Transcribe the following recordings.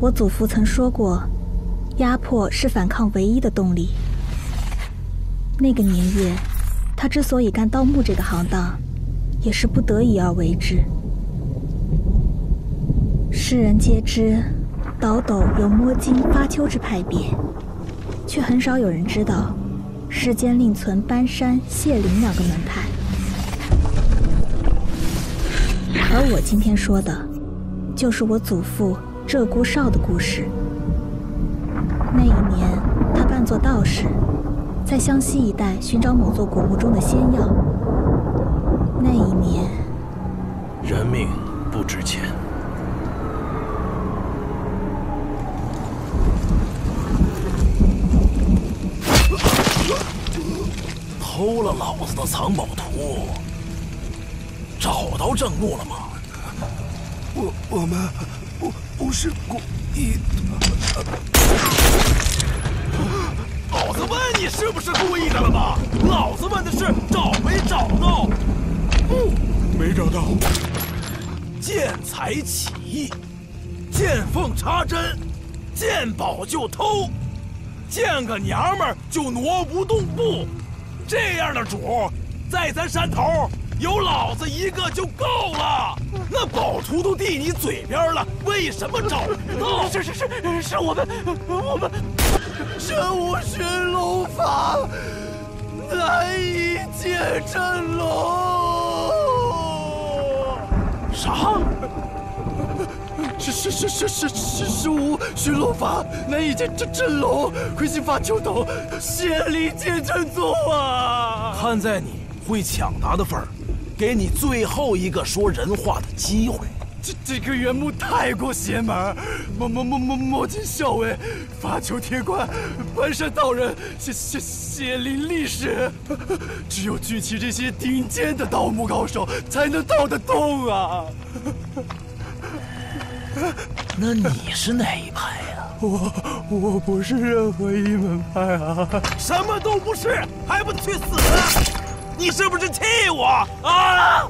我祖父曾说过，压迫是反抗唯一的动力。那个年月，他之所以干盗墓这个行当，也是不得已而为之。世人皆知，倒斗有摸金发丘之派别，却很少有人知道，世间另存班山、谢灵两个门派。而我今天说的，就是我祖父鹧鸪哨的故事。那一年，他扮作道士，在湘西一带寻找某座古墓中的仙药。那一年， 人命不值钱。偷了老子的藏宝图，找到正路了吗？ 我们不是故意的。 老子问你是不是故意的了吗？老子问的是找没找到。 没找到。 见财起意，见缝插针，见宝就偷，见个娘们儿就挪不动步。这样的主，在咱山头有老子一个就够了。那宝图都递你嘴边了，为什么找不到？ 是我们身无寻龙法，难以见真龙。 啥？ 是无寻龙法，难以见真龙。魁星发秋斗，谢灵见真宗啊！ 看在你会抢答的份儿，给你最后一个说人话的机会。 这个原木太过邪门，摸金校尉，发丘铁棺，搬山道人，谢灵力士，只有聚齐这些顶尖的盗墓高手，才能盗得动啊！ 那你是哪一派呀？ 我不是任何一门派啊！ 什么都不是，还不去死？你是不是气我啊？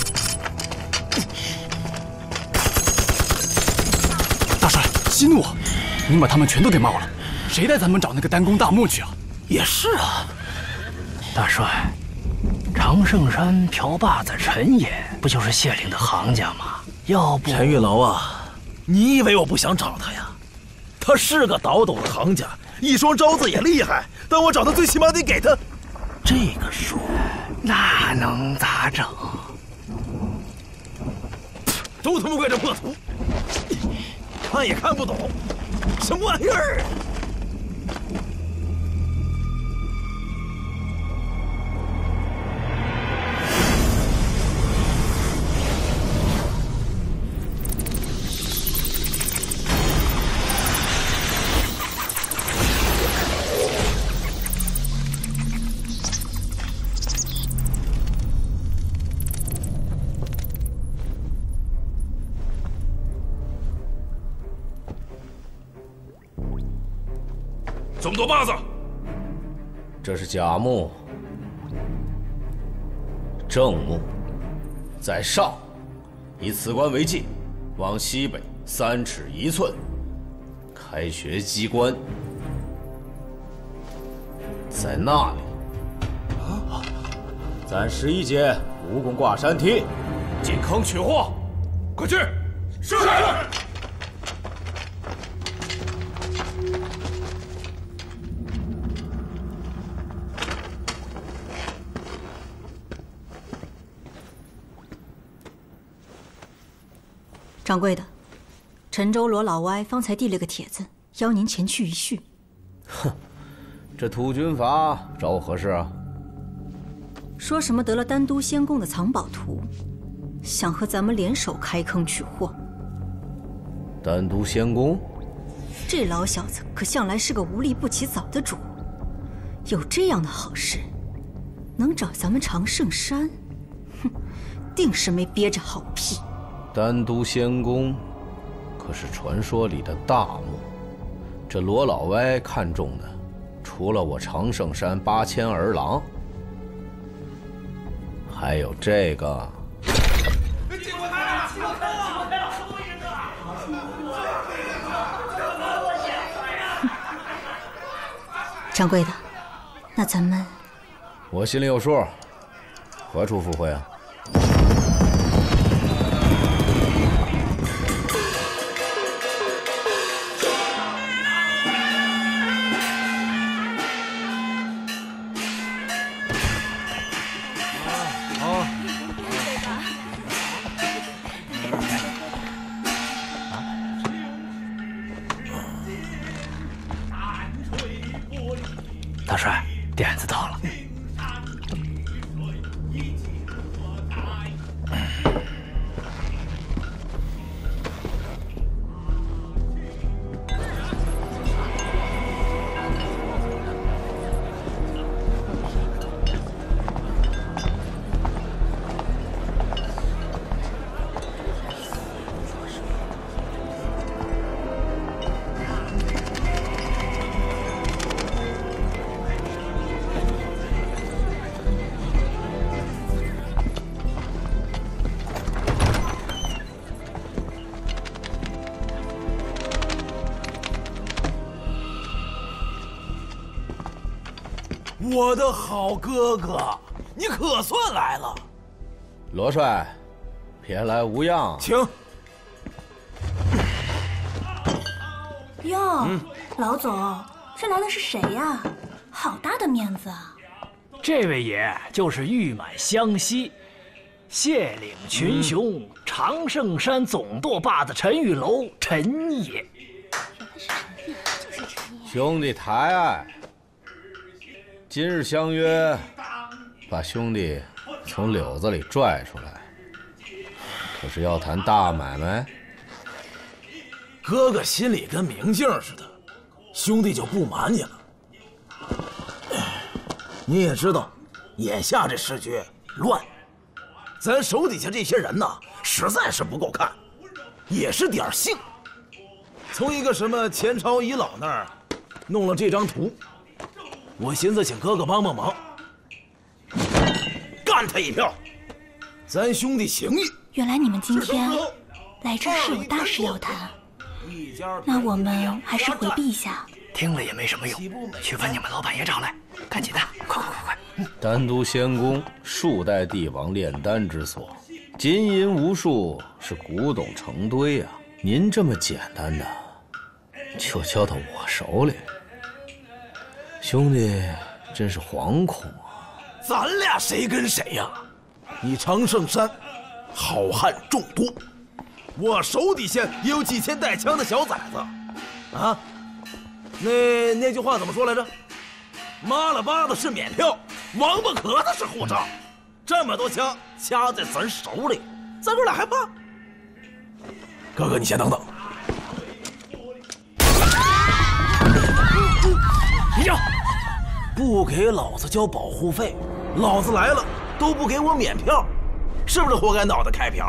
大帅，息怒啊！您把他们全都给冒了，谁带咱们找那个单宫大墓去啊？ 也是啊， 大帅，长胜山瓢把子陈爷不就是谢灵的行家吗？要不陈玉楼啊，你以为我不想找他呀？他是个倒斗的行家，一双招子也厉害，但我找他最起码得给他这个数。 那能咋整？ 都他妈怪这破图，看也看不懂，什么玩意儿？这么多把子， 这是假墓，正墓在上，以此棺为界，往西北3尺1寸，开穴机关在那里。咱11节蜈蚣挂山梯，进坑取货，快去！是。 掌柜的，陈州罗老歪方才递了个帖子，邀您前去一叙。 哼，这土军阀找我何事啊？ 说什么得了丹都仙宫的藏宝图，想和咱们联手开坑取货。 丹都仙宫？ 这老小子可向来是个无利不起早的主，有这样的好事，能找咱们长胜山，哼，定是没憋着好屁。 丹都仙宫可是传说里的大墓，这罗老歪看中的，除了我长胜山8000儿郎，还有这个。 掌柜的，那咱们…… 我心里有数，何处赴会啊？ 大帅，点子到了。 我的好哥哥，你可算来了。 罗帅，别来无恙。 请。 哟，老总，这来的是谁呀？好大的面子啊！ 这位爷就是誉满湘西，谢岭群雄、常胜山总舵把子陈玉楼陈爷。 兄弟抬爱。今日相约，把兄弟从柳子里拽出来，可是要谈大买卖。 哥哥心里跟明镜似的，兄弟就不瞒你了。你也知道，眼下这时局乱，咱手底下这些人呐，实在是不够看，也是点性。从一个什么前朝遗老那儿弄了这张图。我寻思请哥哥帮帮忙，干他一票，咱兄弟情谊。 原来你们今天来这是有大事要谈，那我们还是回避一下。 听了也没什么用，去把你们老板爷找来，赶紧的，快！ 丹都仙宫，数代帝王炼丹之所，金银无数，是古董成堆啊！您这么简单的，就交到我手里。兄弟，真是惶恐啊！ 咱俩谁跟谁呀？你常胜山好汉众多，我手底下也有几千带枪的小崽子，啊，那句话怎么说来着？妈了巴子是免票，王八壳子是护照。这么多枪掐在咱手里，咱哥俩还怕？哥哥，你先等等。 你叫！ 不给老子交保护费，老子来了都不给我免票，是不是活该脑袋开瓢？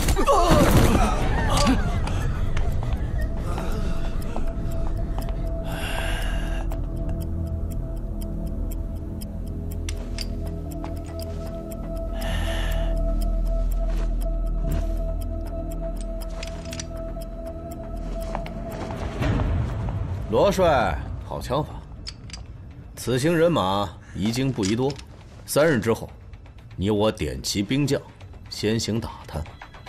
罗帅，好枪法。此行人马宜精不宜多，3日之后，你我点齐兵将，先行打探。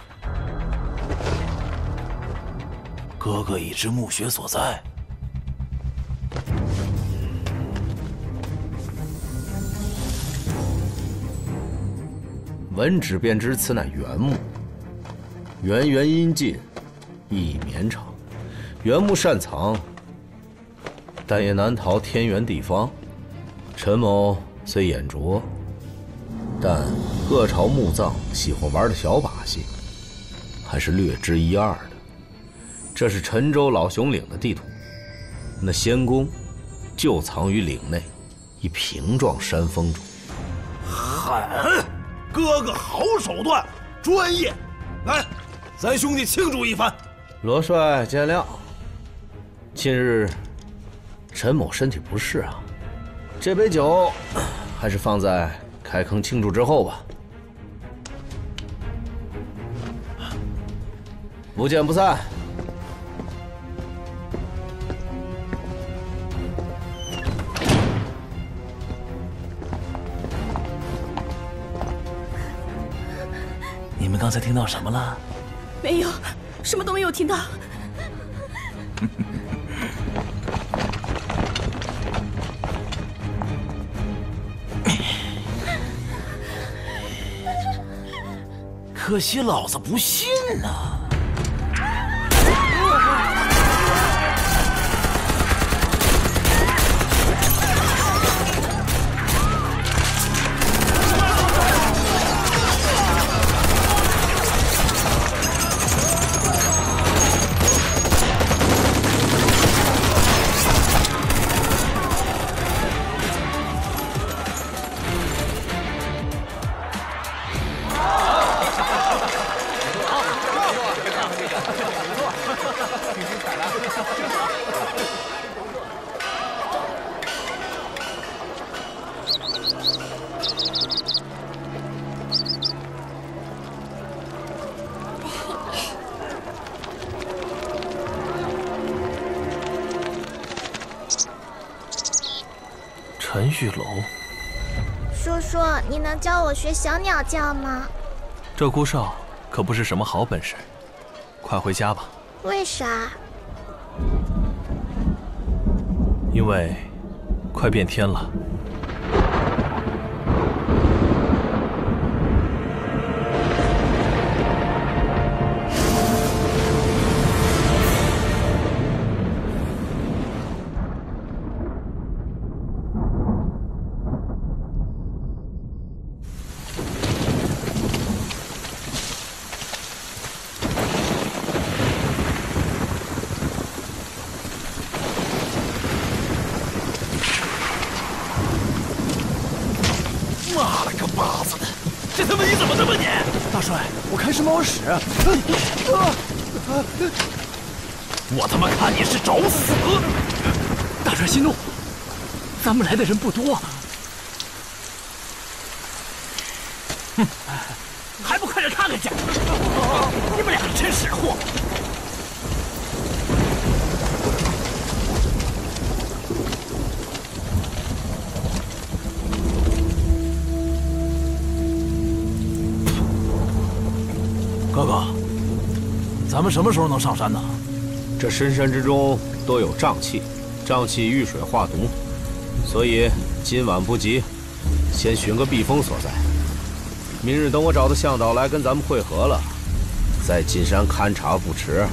哥哥已知墓穴所在。 闻之便知此乃原墓，源源阴尽，亦绵长。原木擅藏，但也难逃天圆地方。陈某虽眼拙，但各朝墓葬喜欢玩的小把戏，还是略知一二的。这是陈州老熊岭的地图，那仙宫就藏于岭内一平状山峰中。 狠！哥哥好手段，专业。来，咱兄弟庆祝一番。 罗帅见谅。近日陈某身体不适啊，这杯酒还是放在开坑庆祝之后吧。不见不散。 们刚才听到什么了？ 没有，什么都没有听到。 可惜老子不信呐！陈玉楼， 叔叔，你能教我学小鸟叫吗？ 鹧鸪哨可不是什么好本事，快回家吧。 为啥？ 因为快变天了。妈了个巴子的，这他妈你怎么这么黏？ 大帅，我看是猫屎。 我他妈看你是找死！ 大帅息怒，咱们来的人不多。 哼，还不快点看看去！你们俩真是货！哥哥，咱们什么时候能上山呢？ 这深山之中都有瘴气，瘴气遇水化毒，所以今晚不急，先寻个避风所在。明日等我找到向导来跟咱们会合了，再进山勘察不迟。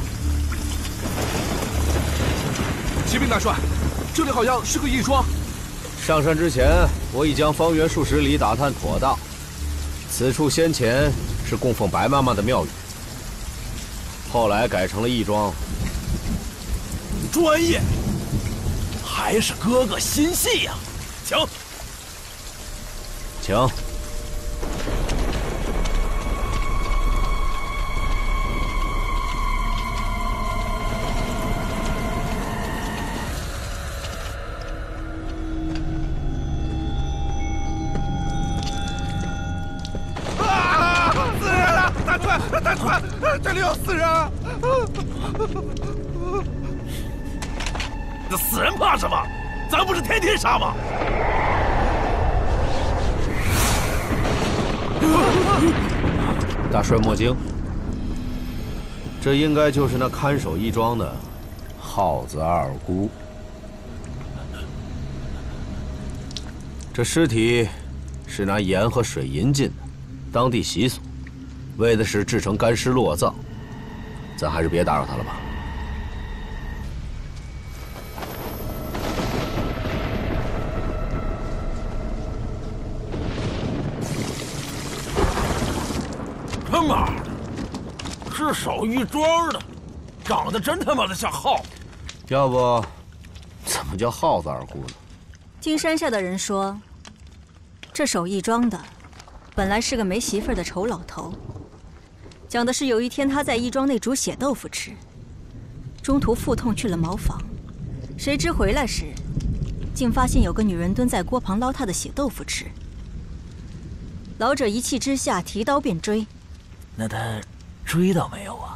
启禀大帅，这里好像是个义庄。 上山之前，我已将方圆数十里打探妥当，此处先前是供奉白妈妈的庙宇，后来改成了义庄。 专业，还是哥哥心细呀！请， 请。 死人了！大帅，大帅，这里有死人！ 那死人怕什么？咱不是天天杀吗？ 大帅莫惊，这应该就是那看守义庄的耗子二姑。这尸体是拿盐和水银浸的，当地习俗，为的是制成干尸落葬。咱还是别打扰他了吧。 他妈的，是守义庄的，长得真他妈的像耗子。 要不，怎么叫耗子二姑呢？ 听山下的人说，这守义庄的本来是个没媳妇儿的丑老头。讲的是有一天他在义庄内煮血豆腐吃，中途腹痛去了茅房，谁知回来时，竟发现有个女人蹲在锅旁捞他的血豆腐吃。老者一气之下提刀便追。 那他追到没有啊？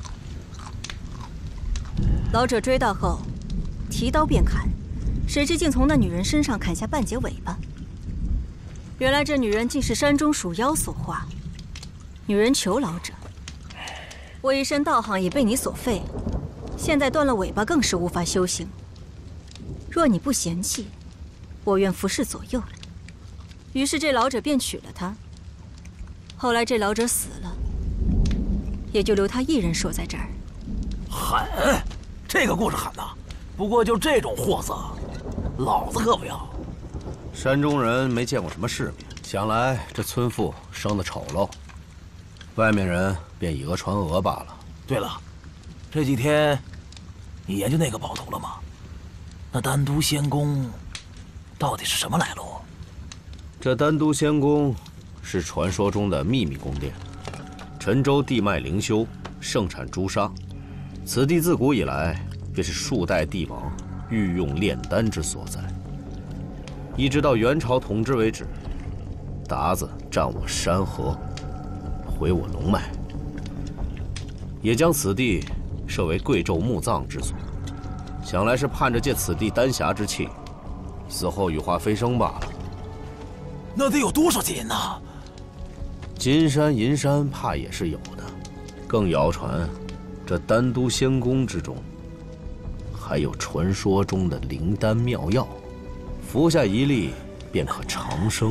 老者追到后，提刀便砍，谁知竟从那女人身上砍下半截尾巴。原来这女人竟是山中鼠妖所化。 女人求老者，我一身道行已被你所废，现在断了尾巴更是无法修行。若你不嫌弃，我愿服侍左右。于是这老者便娶了她。后来这老者死了，也就留他一人守在这儿。 狠，这个故事狠呐！不过就这种货色，老子可不要。 山中人没见过什么世面，想来这村妇生得丑陋，外面人便以讹传讹罢了。 对了，这几天你研究那个宝图了吗？那丹都仙宫到底是什么来路？ 这丹都仙宫是传说中的秘密宫殿，沉州地脉灵修，盛产朱砂。此地自古以来便是数代帝王御用炼丹之所在，一直到元朝统治为止。鞑子占我山河，毁我龙脉，也将此地设为贵胄墓葬之所。想来是盼着借此地丹霞之气，死后羽化飞升罢了。 那得有多少金银呐？ 金山银山怕也是有的，更谣传这丹都仙宫之中还有传说中的灵丹妙药，服下一粒便可长生。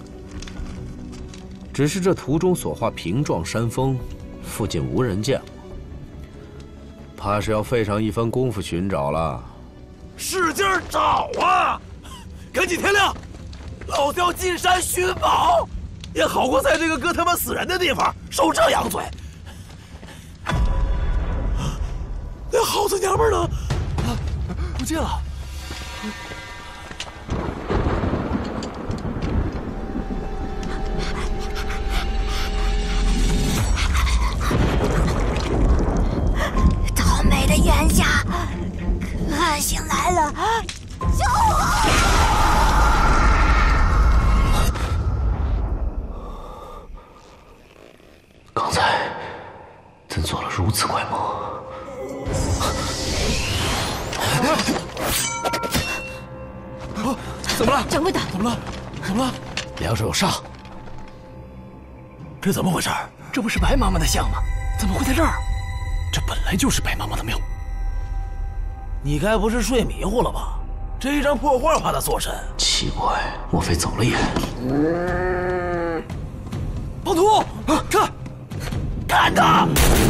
只是这图中所画平壮山峰，附近无人见过，怕是要费上一番功夫寻找了。 使劲找啊！赶紧天亮，老子要进山寻宝，也好过在这个搁他妈死人的地方受这样罪。那耗子娘们呢？不见了。 倒霉的冤家，可醒来了，救我！ 刚才怎做了如此怪梦？ 怎么了？ 掌柜的， 怎么了？怎么了？ 梁上有煞。 这怎么回事？ 这不是白妈妈的像吗？怎么会在这儿？ 这本来就是白妈妈的庙。 你该不是睡迷糊了吧？这一张破画怕他做甚？ 奇怪，莫非走了眼？ 暴徒，看，干他！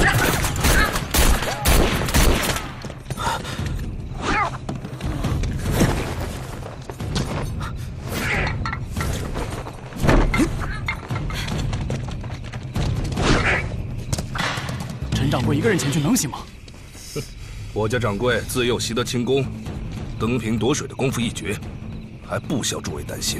陈掌柜一个人前去能行吗？ 我家掌柜自幼习得轻功，登平夺水的功夫一绝，还不需要诸位担心。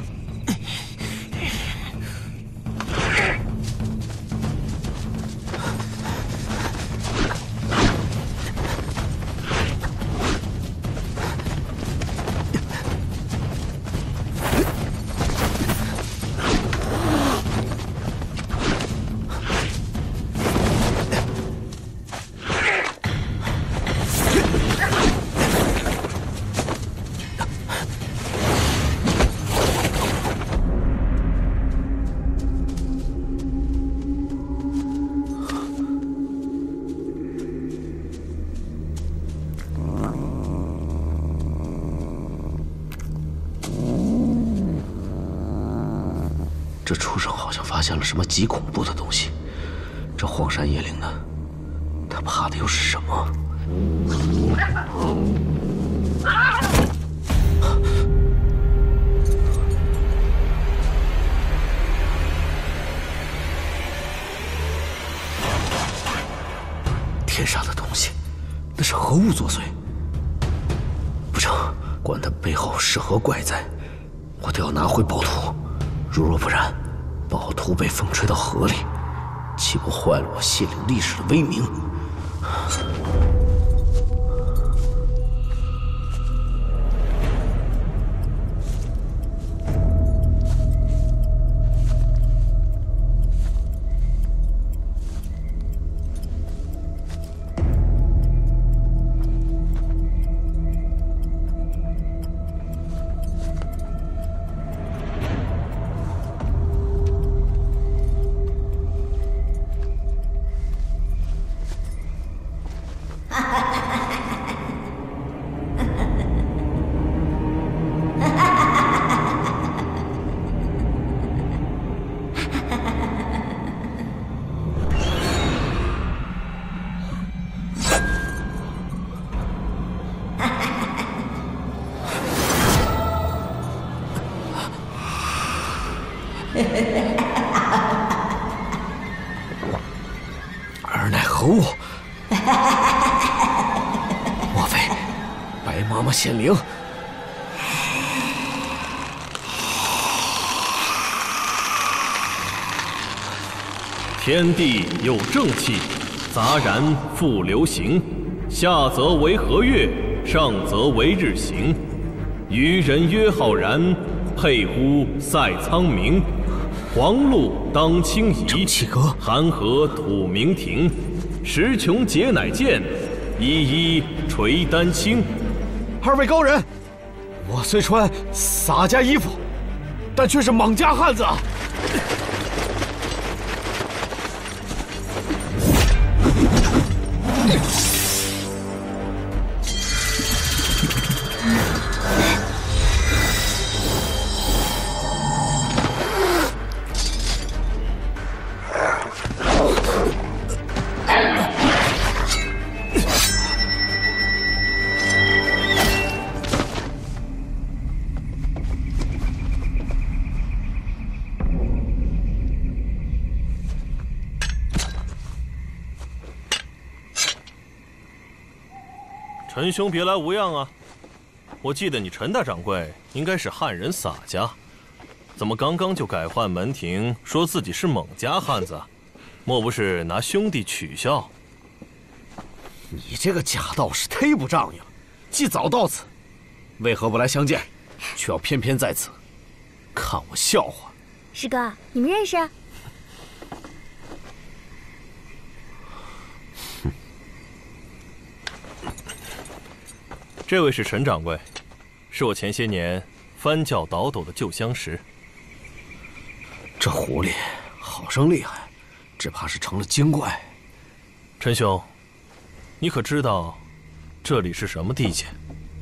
这畜生好像发现了什么极恐怖的东西。这荒山野岭的，他怕的又是什么？天杀的东西，那是何物作祟？不成，管他背后是何怪哉，我都要拿回宝图。如若不然，宝图被风吹到河里，岂不坏了我谢岭历史的威名？ 尔乃何物？莫非白妈妈显灵？ 天地有正气，杂然复流行。下则为和月，上则为日行。愚人曰浩然，沛乎塞苍冥。黄露当清夷，寒河吐明庭。时穷节乃见，一一垂丹青。 二位高人，我虽穿洒家衣服，但却是莽家汉子啊！ 陈兄别来无恙啊！我记得你陈大掌柜应该是汉人洒家，怎么刚刚就改换门庭，说自己是蒙家汉子？莫不是拿兄弟取笑？ 你这个假道士忒不仗义了！既早到此，为何不来相见，却要偏偏在此看我笑话？ 师哥，你们认识？ 这位是陈掌柜，是我前些年翻教倒斗的旧相识。 这狐狸好生厉害，只怕是成了精怪。 陈兄，你可知道这里是什么地界？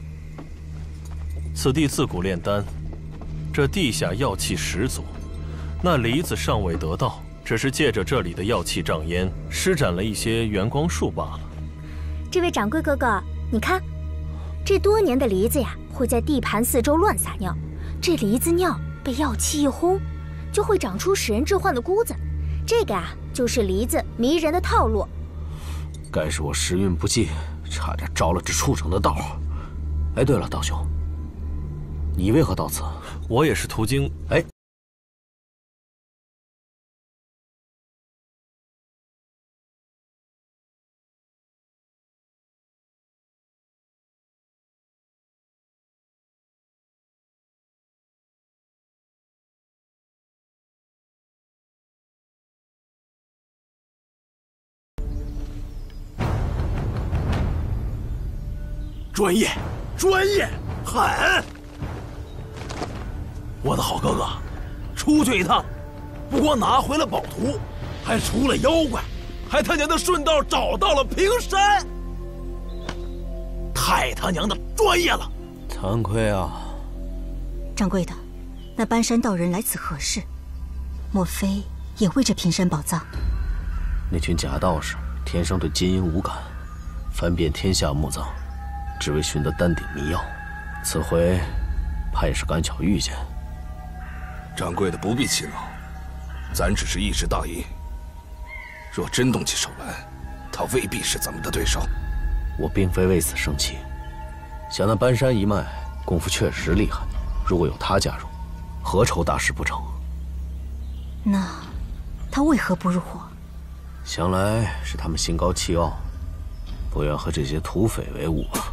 此地自古炼丹，这地下药气十足。那梨子尚未得到，只是借着这里的药气障烟，施展了一些元光术罢了。 这位掌柜哥哥，你看。这多年的梨子呀，会在地盘四周乱撒尿，这梨子尿被药气一轰，就会长出使人致幻的菇子。这个啊，就是梨子迷人的套路。 该是我时运不济，差点着了这畜生的道。哎，对了，道兄，你为何到此？ 我也是途经。 哎。 专业，专业，狠！我的好哥哥，出去一趟，不光拿回了宝图，还除了妖怪，还他娘的顺道找到了平山，太他娘的专业了！ 惭愧啊， 掌柜的，那搬山道人来此何事？莫非也为这平山宝藏？ 那群假道士天生对金银无感，翻遍天下墓葬，只为寻得丹鼎秘药。此回怕也是赶巧遇见。 掌柜的不必气恼，咱只是一时大意。若真动起手来，他未必是咱们的对手。 我并非为此生气，想那搬山一脉功夫确实厉害，如果有他加入，何愁大事不成？ 那他为何不入伙？ 想来是他们心高气傲，不愿和这些土匪为伍啊。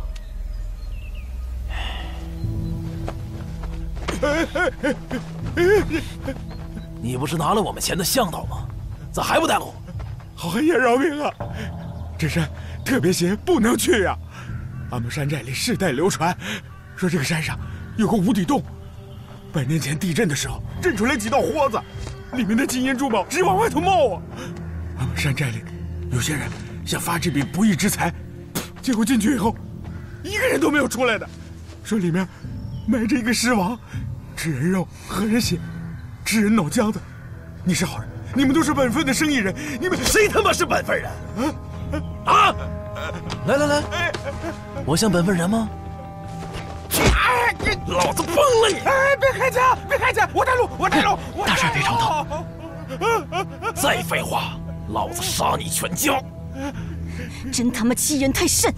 你不是拿了我们钱的向导吗？咋还不带路？ 好爷饶命啊！这山特别邪，不能去呀！俺们山寨里世代流传，说这个山上有个无底洞，100年前地震的时候震出来几道豁子，里面的金银珠宝直往外头冒啊！俺们山寨里有些人想发这笔不义之财，结果进去以后，一个人都没有出来的，说里面埋着一个尸王，吃人肉喝人血，吃人脑浆子。你是好人，你们都是本分的生意人，你们谁他妈是本分人？啊！来来来，我像本分人吗？ 哎，老子崩了你！哎，别开枪，别开枪，我带路，我带路。 大帅别上当！ 再废话，老子杀你全家！ 真他妈欺人太甚！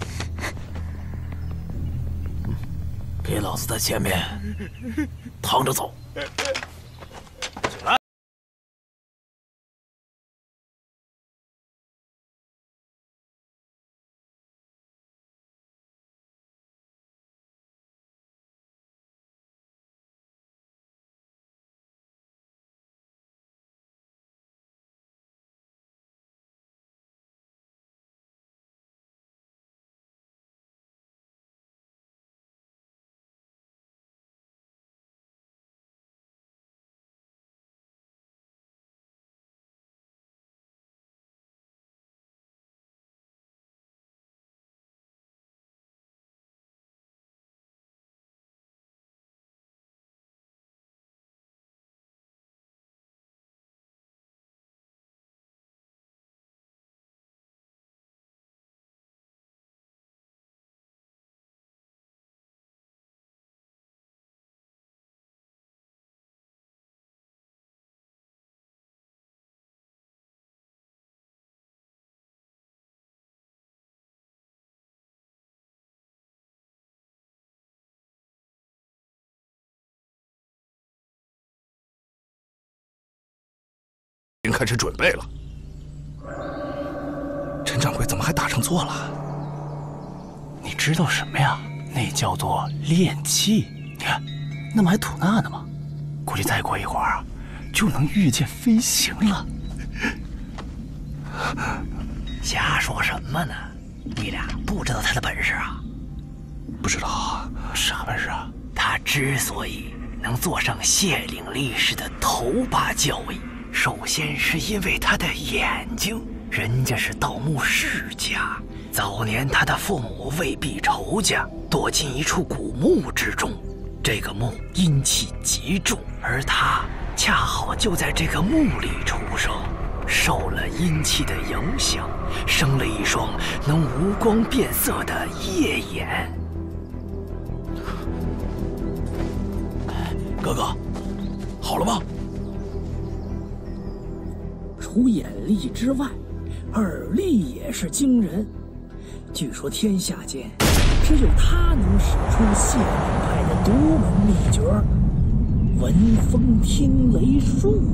给老子在前面趟着走。来。 已经开始准备了。陈掌柜怎么还打上座了？ 你知道什么呀？那叫做炼气。你看，那么还吐纳呢吗？估计再过一会儿啊，就能御剑飞行了。 瞎说什么呢？你俩不知道他的本事啊？ 不知道啊？ 啥本事啊？ 他之所以能坐上谢岭历史的头把交椅，首先是因为他的眼睛。人家是盗墓世家，早年他的父母为避仇家，躲进一处古墓之中。这个墓阴气极重，而他恰好就在这个墓里出生，受了阴气的影响，生了一双能无光变色的夜眼。 哥哥，好了吗？ 除眼力之外，耳力也是惊人。据说天下间只有他能使出谢灵派的独门秘诀——闻风听雷术。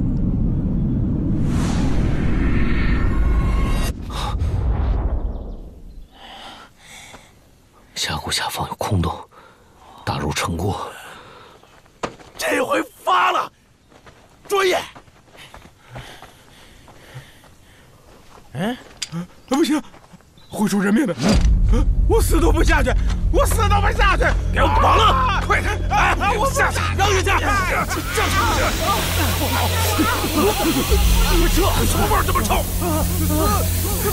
峡谷下方有空洞，打入城郭。 这回发了！注意！不行，会出人命的！我死都不下去！我死都不下去！ 别忙了，快点！ 我下去，让人家你们撤！臭味这么臭！快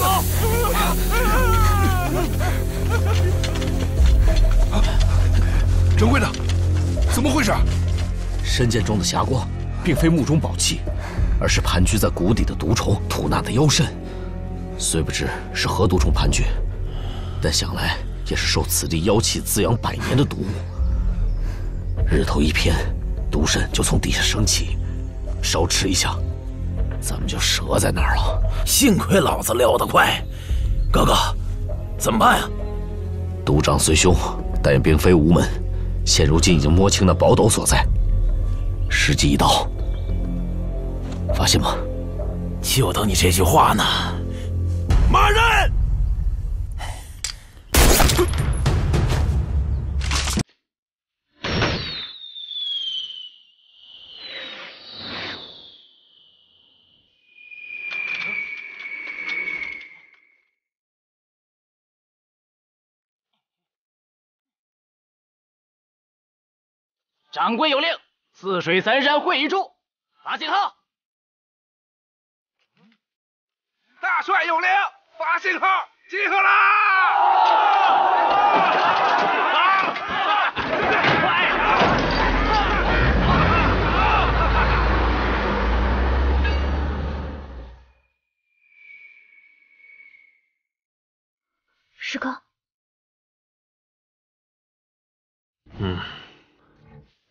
走！掌柜的，怎么回事？ 深涧中的霞光，并非墓中宝器，而是盘踞在谷底的毒虫吐纳的妖身。虽不知是何毒虫盘踞，但想来也是受此地妖气滋养100年的毒物。日头一偏，毒身就从底下升起，稍迟一下，咱们就折在那儿了。 幸亏老子撩得快，哥哥，怎么办呀？ 毒长虽凶，但也并非无门。现如今已经摸清那宝斗所在，时机一到。发现吗？ 就等你这句话呢。骂人！ 掌柜有令，泗水3山会议处，发信号。 大帅有令，发信号，集合啦！ 师哥，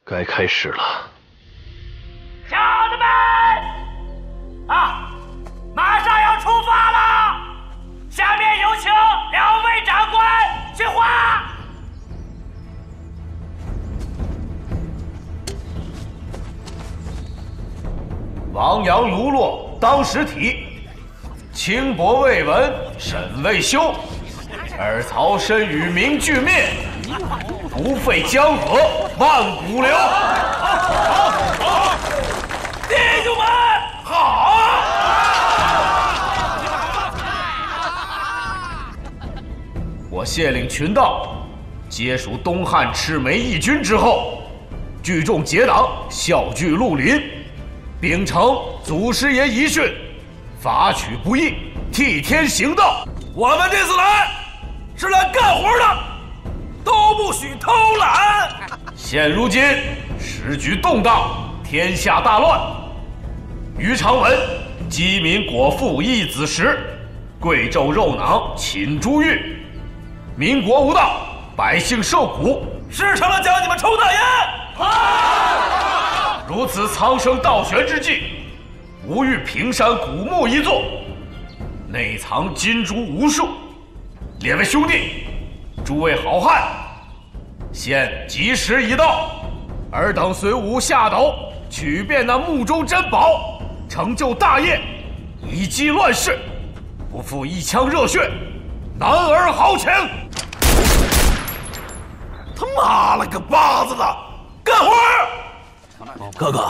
该开始了。 小子们，马上要出发了，下面有请2位长官训话。 王阳卢洛当实体，轻薄未闻审未休，尔曹身与民俱灭，不废江河万古流。 好，弟兄们，好！ 我谢领群盗，皆属东汉赤眉义军之后，聚众结党，效聚绿林，秉承祖师爷遗训，法取不义，替天行道。 我们这次来是来干活的，都不许偷懒。 现如今时局动荡，天下大乱。于长文饥民果腹一子食，贵胄肉囊寝珠玉，民国无道，百姓受苦。 是成了将你们抽大烟。 如此苍生倒悬之际，吾欲平山古墓一座，内藏金珠无数。列位兄弟，诸位好汉，现吉时已到，尔等随吾下斗，取遍那墓中珍宝，成就大业，以击乱世，不负一腔热血，男儿豪情。 他妈了个巴子的，干活！ 哥哥，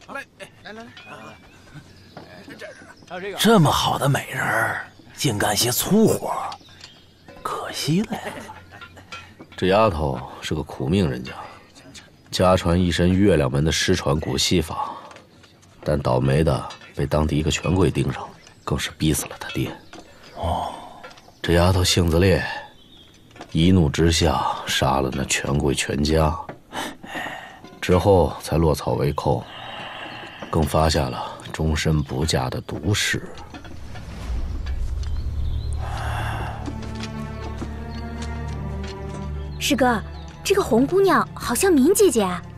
这么好的美人儿，竟干些粗活，可惜了呀。 这丫头是个苦命人家，家传一身月亮门的失传古戏法，但倒霉的被当地一个权贵盯上，更是逼死了他爹。这丫头性子烈，一怒之下杀了那权贵全家，之后才落草为寇，更发下了终身不嫁的毒誓。 师哥，这个红姑娘好像明姐姐啊。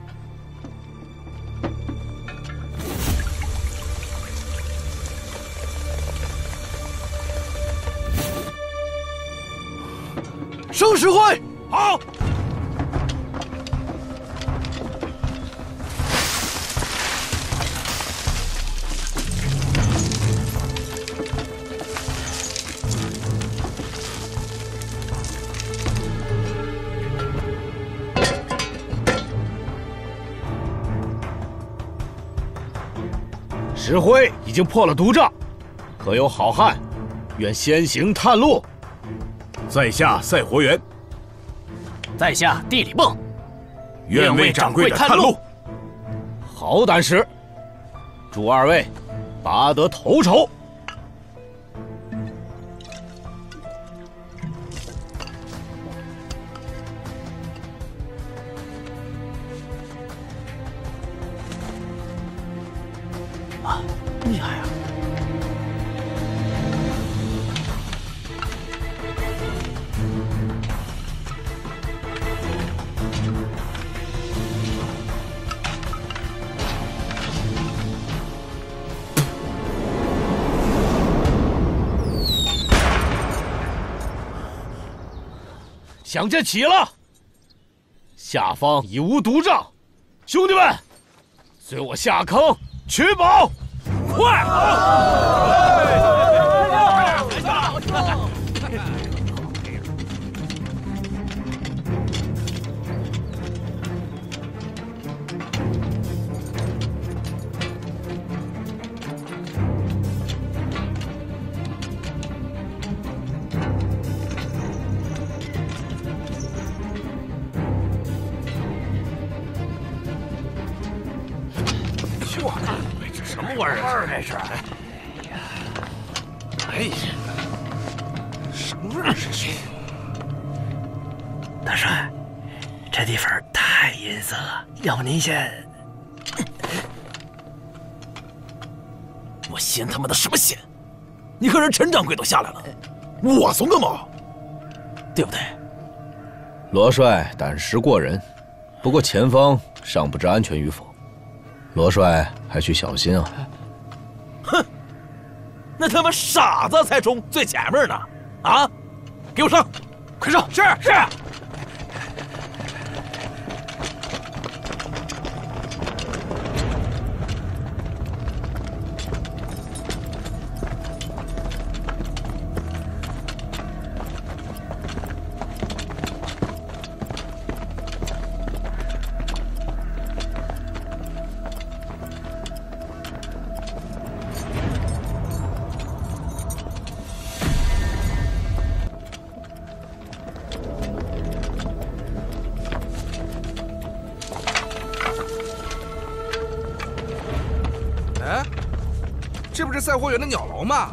升石会， 好。 石灰已经破了毒障，可有好汉愿先行探路？ 在下赛活元， 在下地理泵， 愿为掌柜的探路。 好胆识，祝二位拔得头筹。 厉害啊！ 响箭起了，下方已无毒障，兄弟们，随我下坑取宝，快！ 什么玩意儿？这是？哎呀，什么味儿这是？ 大帅，这地方太阴森了，要不您先…… 我嫌他妈的什么嫌？你看人陈掌柜都下来了，我怂个毛，对不对？ 罗帅胆识过人，不过前方尚不知安全与否。罗帅还需小心啊！ 哼，那他妈傻子才冲最前面呢！啊，给我上， 快上！ 是。 这不是赛货园的鸟笼吗？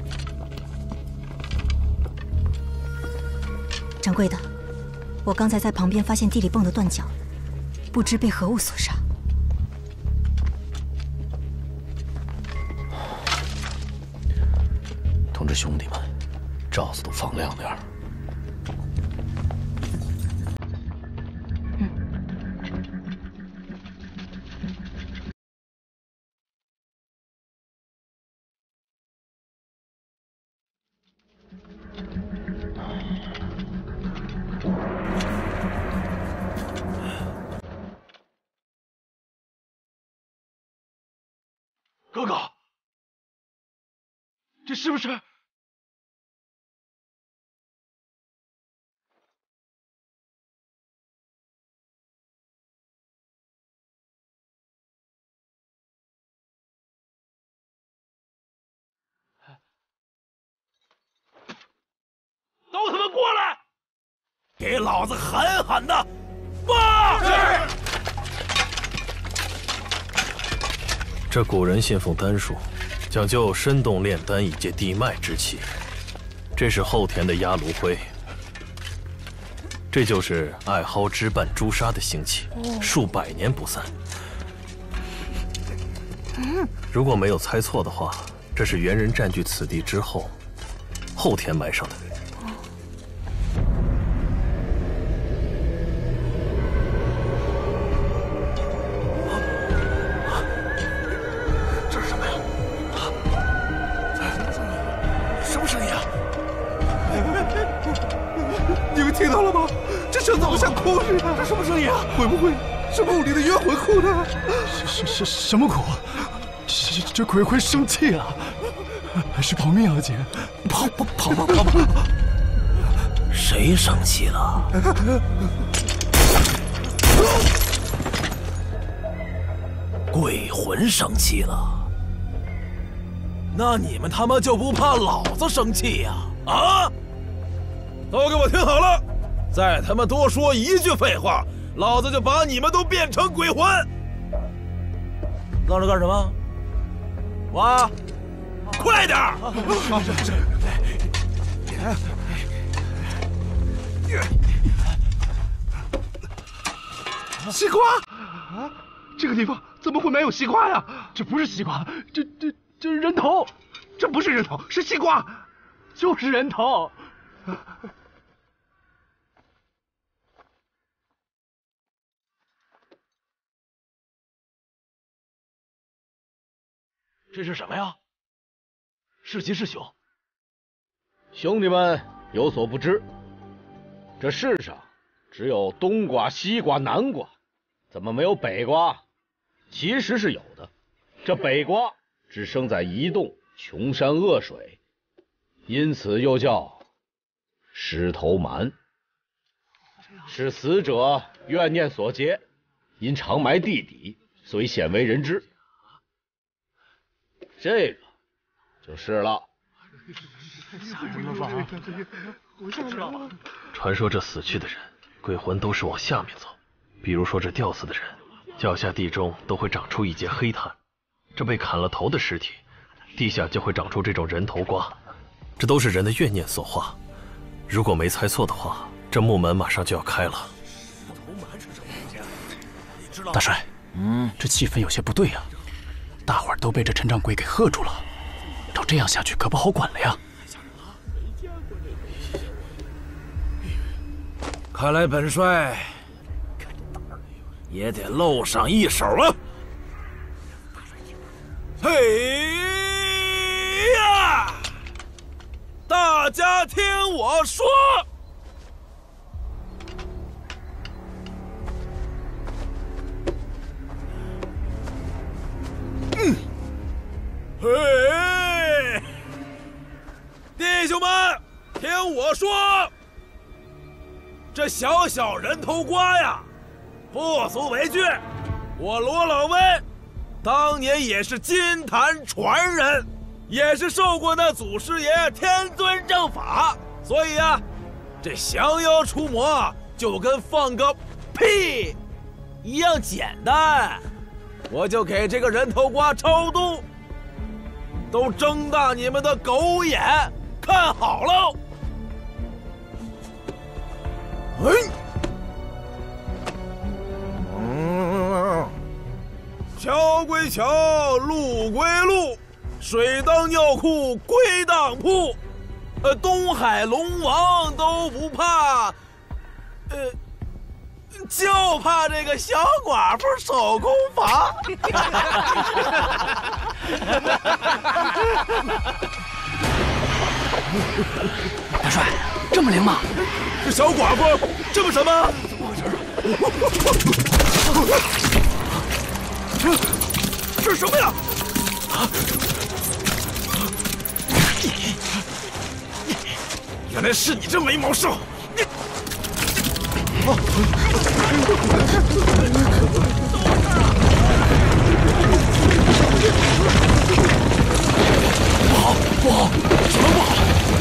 掌柜的，我刚才在旁边发现地里蹦的断脚，不知被何物所杀。 通知兄弟们，罩子都放亮点儿。 哥哥，这是不是？ 都他妈过来！给老子狠狠的骂！是。 这古人信奉丹术，讲究深洞炼丹以借地脉之气。这是后田的鸭炉灰，这就是艾蒿枝瓣朱砂的腥气，数百年不散。如果没有猜错的话，这是猿人占据此地之后，后田埋上的。 听到了吗？这声怎么像哭似的？ 这什么声音啊？ 会不会是墓里的冤魂哭的？ 什么哭？这鬼会生气了，还是跑命啊，姐！跑！ 谁生气了？鬼魂生气了。 那你们他妈就不怕老子生气呀？啊！都给我听好了，再他妈多说一句废话，老子就把你们都变成鬼魂！愣着干什么？挖！快点儿！ 西瓜啊！这个地方怎么会没有西瓜呀？这不是西瓜，这是人头！这不是人头，是西瓜，就是人头！ 这是什么呀？是吉是凶？ 兄弟们有所不知，这世上只有冬瓜、西瓜、南瓜，怎么没有北瓜？其实是有的。这北瓜只生在一洞穷山恶水，因此又叫狮头蛮，是死者怨念所结，因长埋地底，所以鲜为人知。这个就是了。 吓人了吧？我就知道了。 传说这死去的人，鬼魂都是往下面走。比如说这吊死的人，脚下地中都会长出一截黑炭。这被砍了头的尸体，地下就会长出这种人头瓜。这都是人的怨念所化。如果没猜错的话，这墓门马上就要开了。 大帅，这气氛有些不对啊。大伙儿都被这陈掌柜给喝住了，照这样下去可不好管了呀。 看来本帅也得露上一手啊！嘿呀！大家听我说。嘿，弟兄们，听我说，这小小人头瓜呀，不足为惧。我罗老威当年也是金坛传人，也是受过那祖师爷天尊正法，所以啊，这降妖除魔就跟放个屁一样简单。我就给这个人头瓜超度，都睁大你们的狗眼，看好喽！桥归桥，路归路，水当尿裤，龟当铺。东海龙王都不怕，就怕这个小寡妇手工房。 大帅，这么灵吗？ 这小寡妇这么什么？这是什么呀？原来是你这没毛兽！不好，不好，什么不好？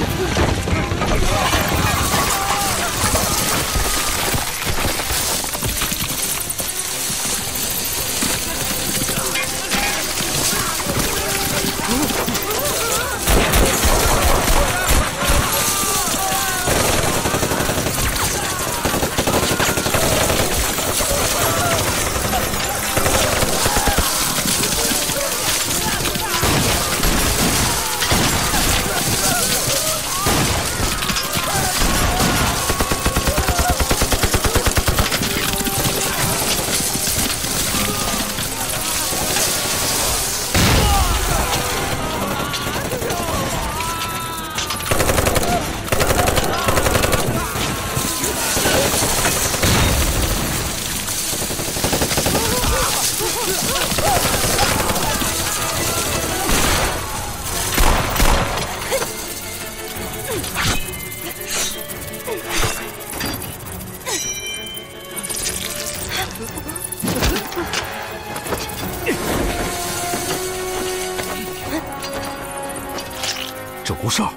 这无哨。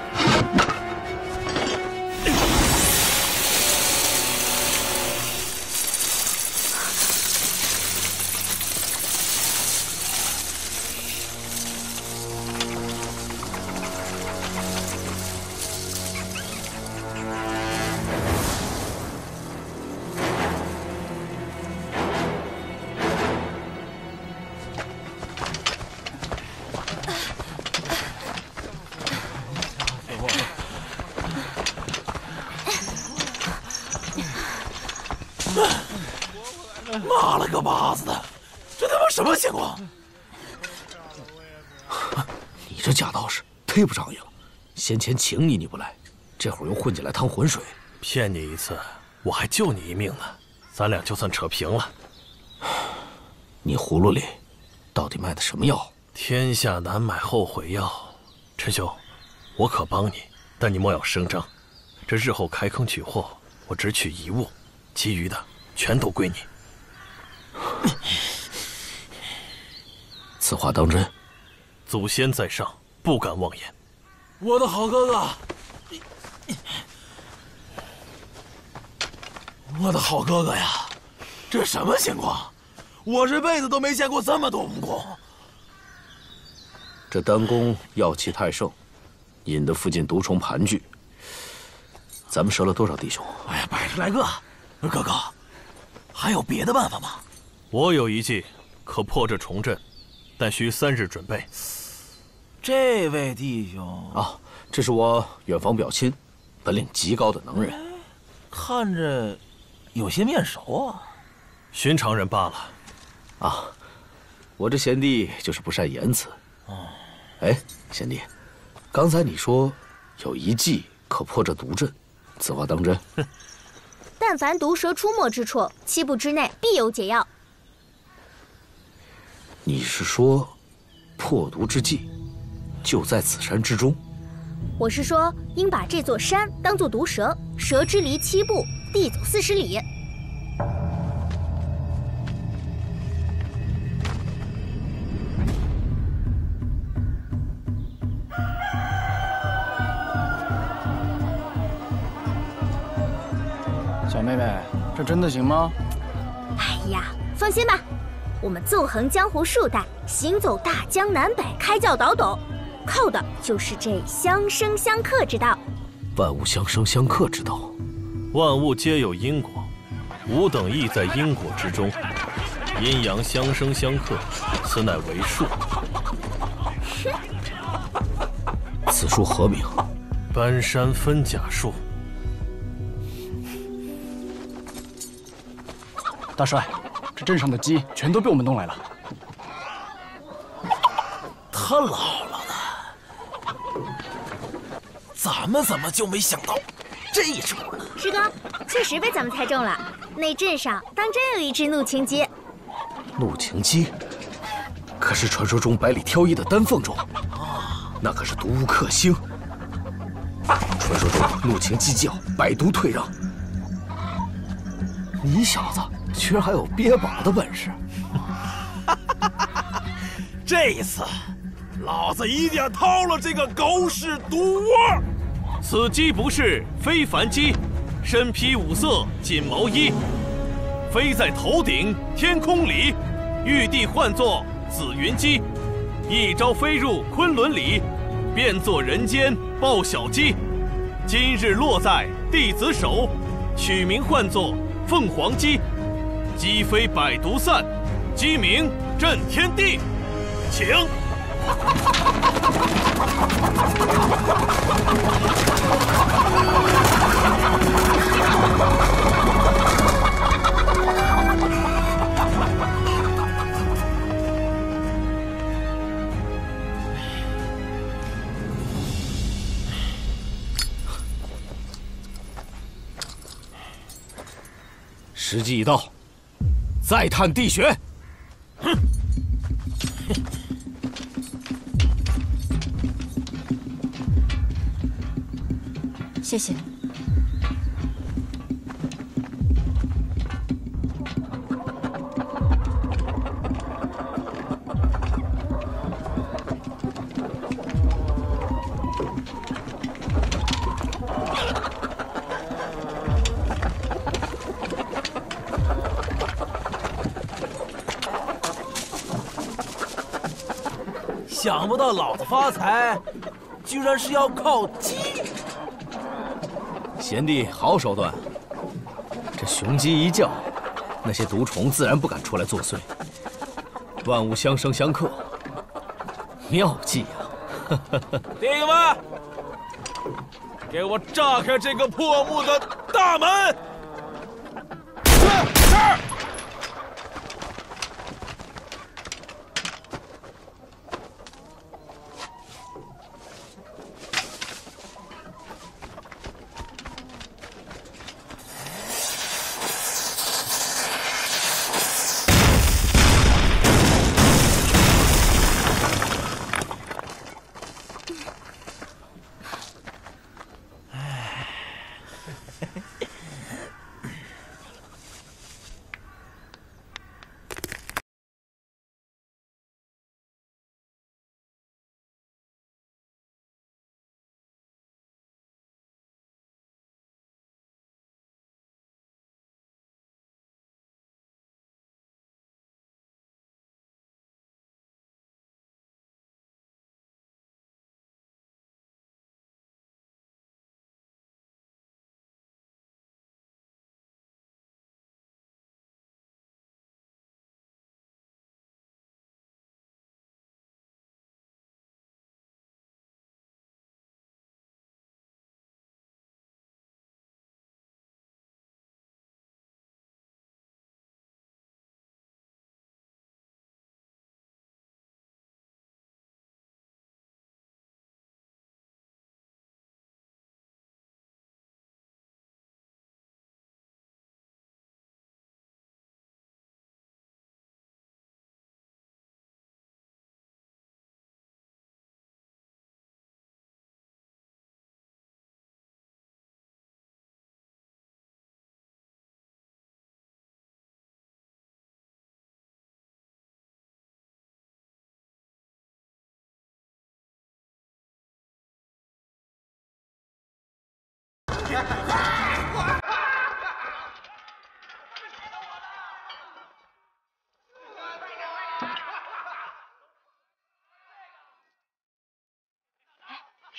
妈了个巴子的，这他妈什么情况？ 你这假道士忒不仗义了！先前请你，你不来，这会儿又混进来趟浑水， 骗你一次，我还救你一命呢，咱俩就算扯平了。 你葫芦里到底卖的什么药？ 天下难买后悔药。陈兄，我可帮你，但你莫要声张。这日后开坑取货，我只取一物，其余的全都归你。 此话当真？ 祖先在上，不敢妄言。 我的好哥哥，我的好哥哥呀，这什么情况？我这辈子都没见过这么多蜈蚣。 这丹宫药气太盛，引得附近毒虫盘踞。咱们折了多少弟兄？ 哎呀，100来个。哥哥，还有别的办法吗？ 我有一计，可破这虫阵，但需3日准备。 这位弟兄啊，这是我远房表亲，本领极高的能人。 看着有些面熟啊。 寻常人罢了。 啊，我这贤弟就是不善言辞。 哦， 哎，贤弟，刚才你说有一计可破这毒阵，此话当真？ 但凡毒蛇出没之处，7步之内必有解药。 你是说，破毒之计就在此山之中？ 我是说，应把这座山当作毒蛇，蛇之离7步，地走40里。 小妹妹，这真的行吗？ 哎呀，放心吧，我们纵横江湖数代，行走大江南北，开教倒斗，靠的就是这相生相克之道。 万物相生相克之道， 万物皆有因果，吾等亦在因果之中，阴阳相生相克，此乃为术。 此术何名？ 搬山分甲术。 大帅，这镇上的鸡全都被我们弄来了。 他姥姥的，咱们怎么就没想到这一出呢？ 师哥，确实被咱们猜中了。那镇上当真有一只怒晴鸡。 怒晴鸡，可是传说中百里挑一的丹凤种，那可是毒物克星。传说中怒晴鸡叫，百毒退让。你小子居然还有憋宝的本事！ 这一次，老子一定要掏了这个狗屎毒窝！ 此鸡不是非凡鸡，身披5色锦毛衣，飞在头顶天空里，玉帝唤作紫云鸡，一朝飞入昆仑里，变作人间抱小鸡。今日落在弟子手，取名唤作凤凰鸡。鸡飞百毒散，鸡鸣震天地。请。 时机已到，再探地穴。 哼！ 谢谢。 想不到老子发财，居然是要靠鸡！ 贤弟好手段，这雄鸡一叫，那些毒虫自然不敢出来作祟。万物相生相克，妙计啊！ 弟兄们，给我炸开这个破墓的大门！是。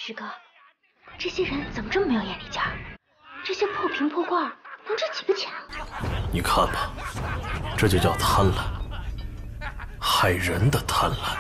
师哥，这些人怎么这么没有眼力劲儿？这些破瓶破罐能值几个钱啊？ 你看吧，这就叫贪婪，害人的贪婪。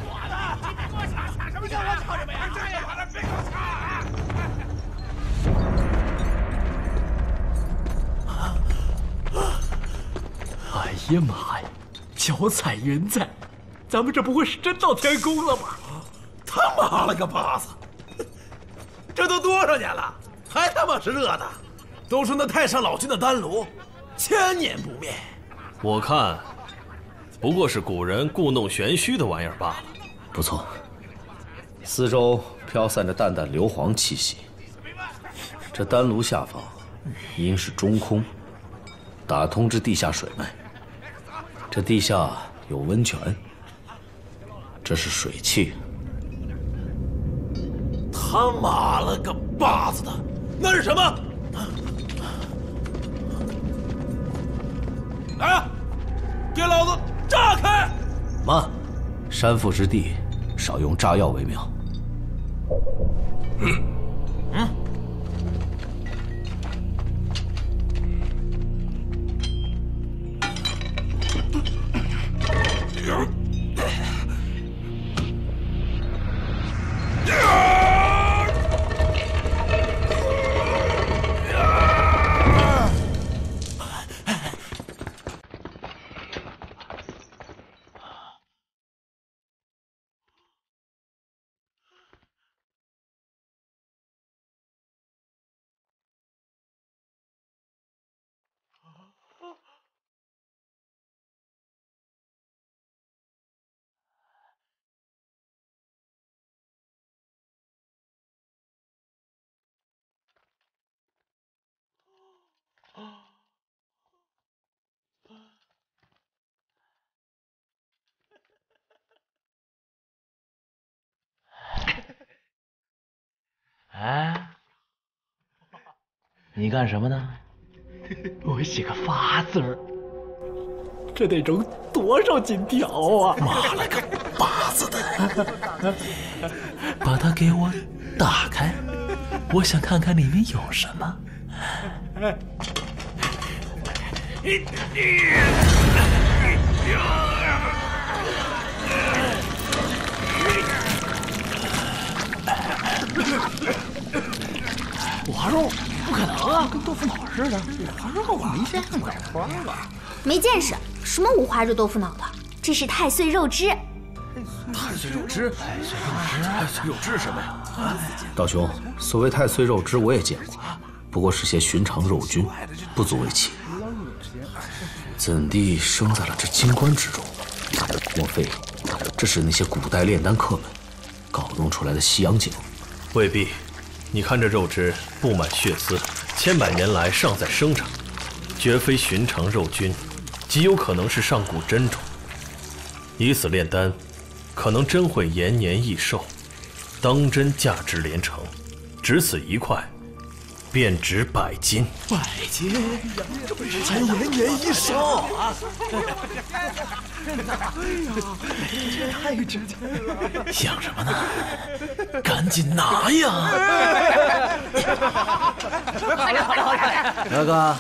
哎呀妈呀，脚踩云彩，咱们这不会是真到天宫了吧？ 他妈了个巴子！这都多少年了，还他妈是热的。都说那太上老君的丹炉千年不灭。 我看，不过是古人故弄玄虚的玩意儿罢了。 不错，四周飘散着淡淡硫磺气息。这丹炉下方应是中空，打通至地下水脉。这地下有温泉，这是水汽。 他妈了个巴子的，那是什么？来，给老子炸开！ 慢，山腹之地，少用炸药为妙。 哎，你干什么呢？我写个发字儿，这得容多少金条啊！ 妈了个巴子的！把它给我打开，我想看看里面有什么。 五花肉？不可能啊，跟豆腐脑似的。五花肉啊，没见过这花吧？ 没见识，什么五花肉豆腐脑的，这是太岁肉汁。 太岁肉汁？太岁肉汁是什么呀？ 道兄，所谓太岁肉汁我也见过，不过是些寻常肉菌，不足为奇。怎地生在了这金棺之中？莫非这是那些古代炼丹客们搞弄出来的西洋景？ 未必。你看这肉汁布满血丝，千百年来尚在生长，绝非寻常肉菌，极有可能是上古真种。以此炼丹，可能真会延年益寿，当真价值连城。只此一块，便值100金。 100金，还延年益寿啊！这太值钱了！ 想什么呢？赶紧拿呀！ 大哥，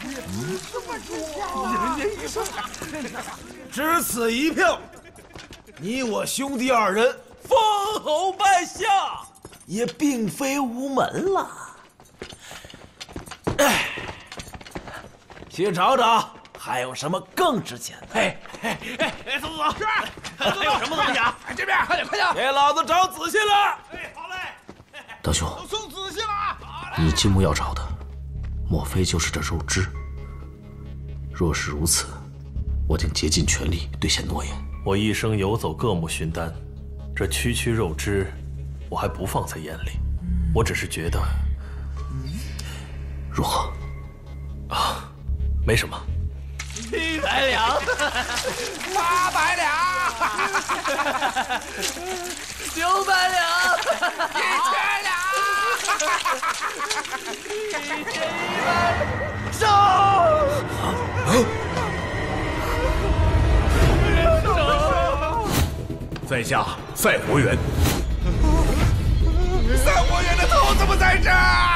延年益寿，只此一票，你我兄弟二人封侯拜相，也并非无门了。哎，去找找，还有什么更值钱的？哎，走，是，还有什么东西啊？这边，快点，给老子找仔细了！哎，好嘞。 道兄， 都送仔细了啊！ 你金木要找的，莫非就是这肉汁？若是如此，我定竭尽全力兑现诺言。 我一生游走各目寻丹，这区肉汁，我还不放在眼里。我只是觉得， 如何？ 啊，没什么。 700两，800两，900两，1000两，1100， 在下赛活元。 赛我爷的头怎么在这儿？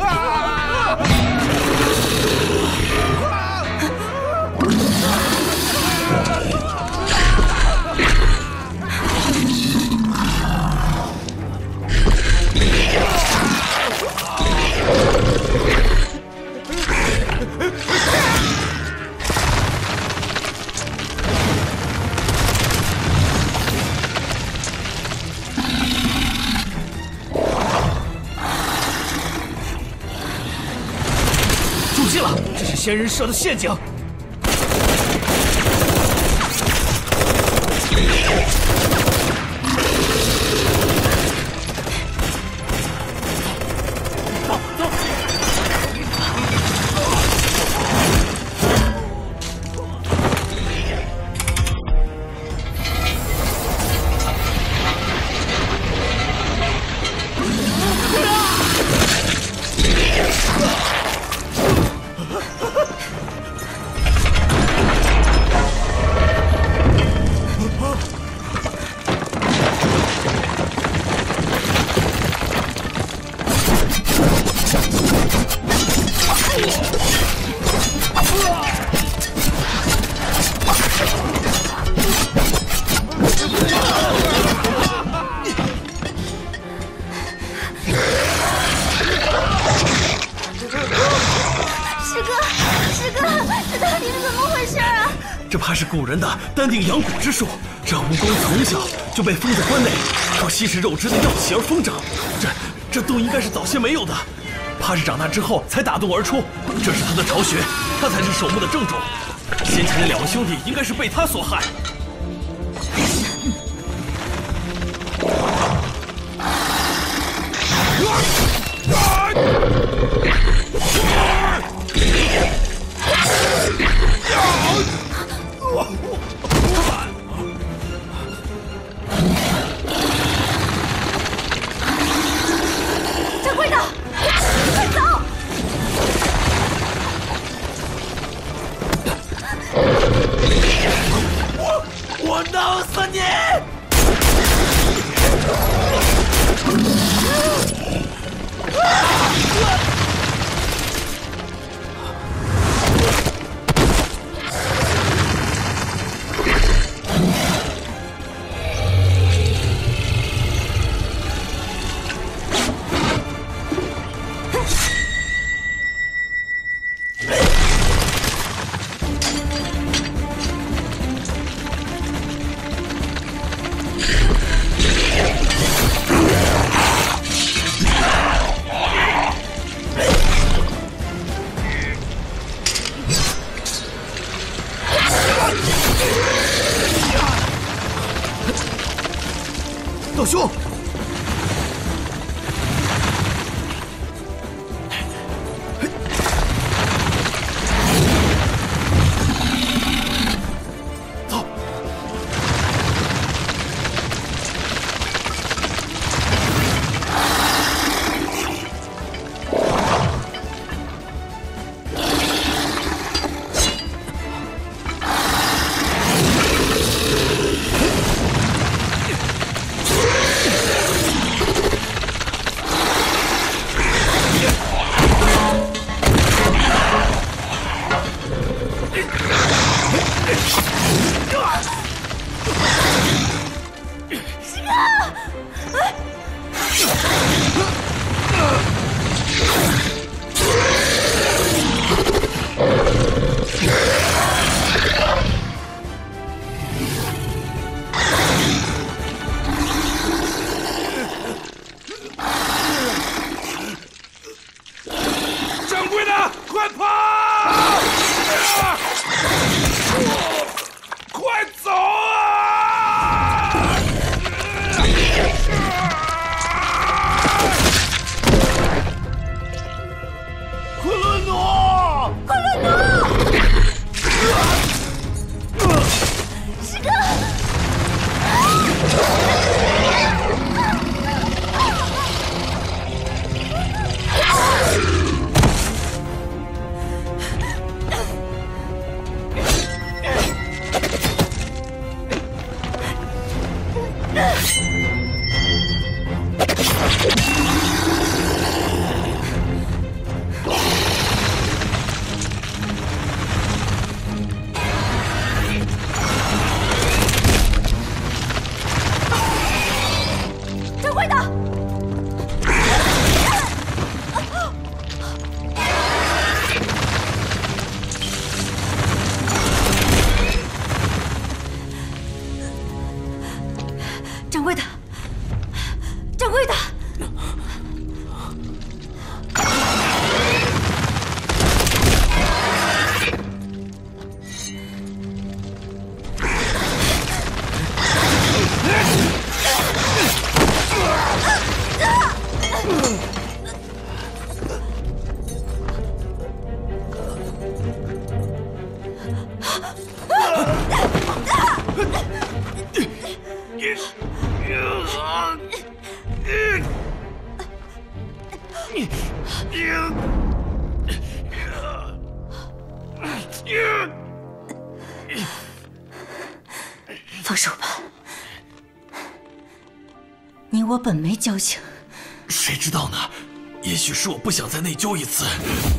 住进了，这是仙人设的陷阱。 这怕是古人的丹定养骨之术。这蜈蚣从小就被封在关内，靠吸食肉汁的药气而疯长。这洞应该是早先没有的，怕是长大之后才打洞而出。这是他的巢穴，他才是守墓的正主。先前的2位兄弟应该是被他所害。 掌柜的，快走！ 我弄死你！ 道兄，走。 掌柜的！掌柜的！掌柜的！放手吧，你我本没交情。 谁知道呢？也许是我不想再内疚一次。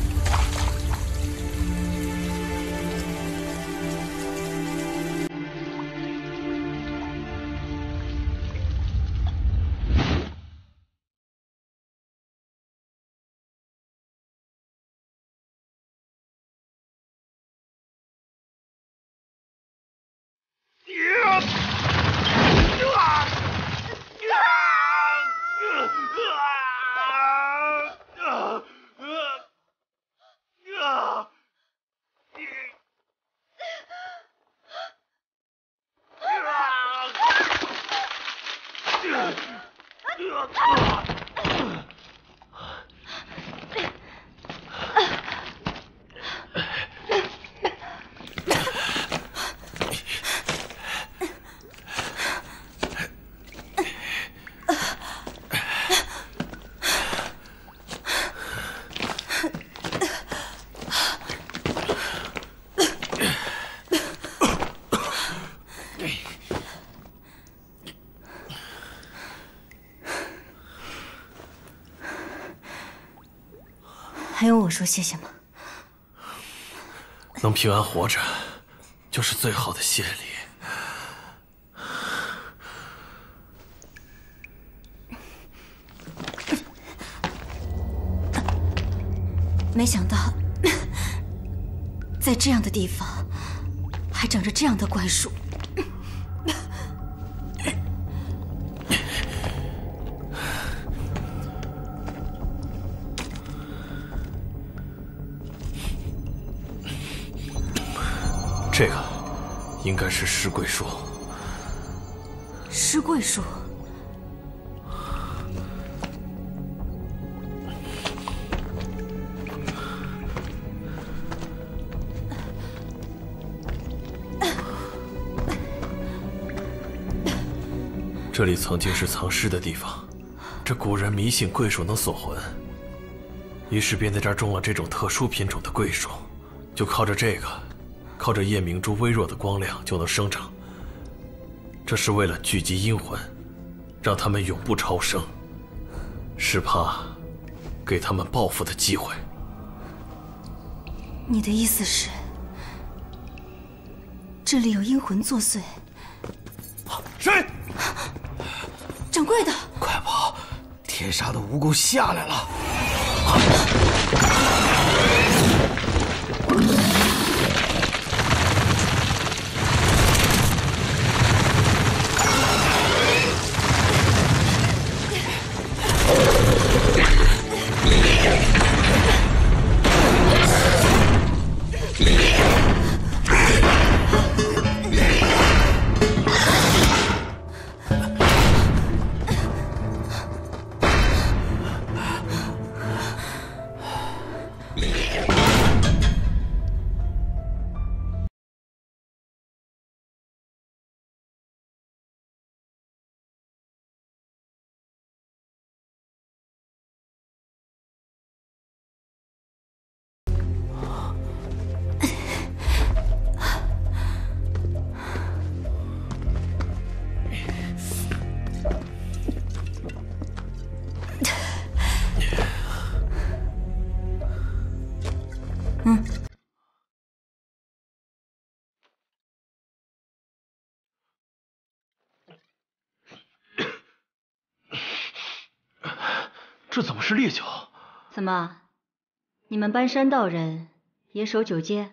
还用我说谢谢吗？ 能平安活着，就是最好的谢礼。 没想到，在这样的地方，还长着这样的怪树。 这个应该是尸桂树。 尸桂树。 这里曾经是藏尸的地方，这古人迷信桂树能锁魂，于是便在这儿种了这种特殊品种的桂树，就靠着这个。靠着夜明珠微弱的光亮就能生长，这是为了聚集阴魂，让他们永不超生，是怕给他们报复的机会。 你的意思是，这里有阴魂作祟？ 谁？ 掌柜的！ 快跑！天杀的蜈蚣下来了！ 这怎么是烈酒？ 怎么，你们搬山道人也守酒戒？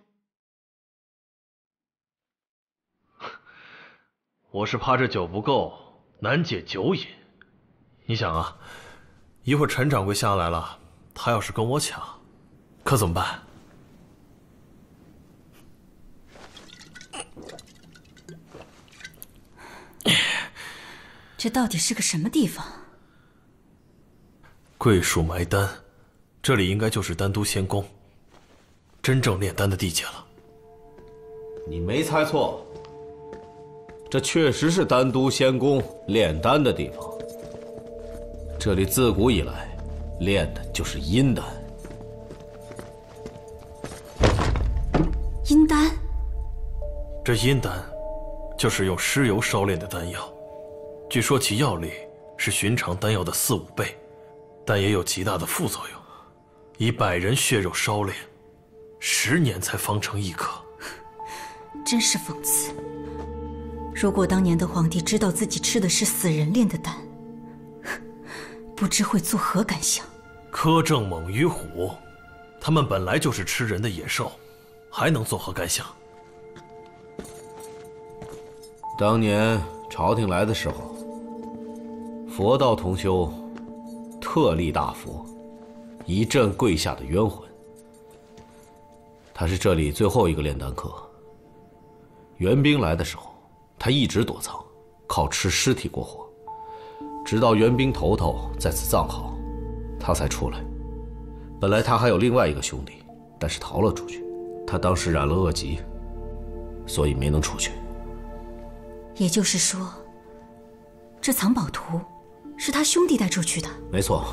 我是怕这酒不够，难解酒瘾。你想啊，一会儿陈掌柜下来了，他要是跟我抢，可怎么办？ 这到底是个什么地方？ 桂树埋丹，这里应该就是丹都仙宫，真正炼丹的地界了。 你没猜错，这确实是丹都仙宫炼丹的地方。这里自古以来炼的就是阴丹。 阴丹？ 这阴丹就是用尸油烧炼的丹药，据说其药力是寻常丹药的4、5倍，但也有极大的副作用。以100人血肉烧炼，10年才方成1颗。 真是讽刺！如果当年的皇帝知道自己吃的是死人炼的丹，不知会作何感想。 苛政猛于虎，他们本来就是吃人的野兽，还能作何感想？ 当年朝廷来的时候，佛道同修特立大佛，一镇跪下的冤魂。他是这里最后一个炼丹客。援兵来的时候，他一直躲藏，靠吃尸体过活，直到援兵头头在此葬好，他才出来。本来他还有另外一个兄弟，但是逃了出去。他当时染了恶疾，所以没能出去。 也就是说，这藏宝图是他兄弟带出去的？ 没错。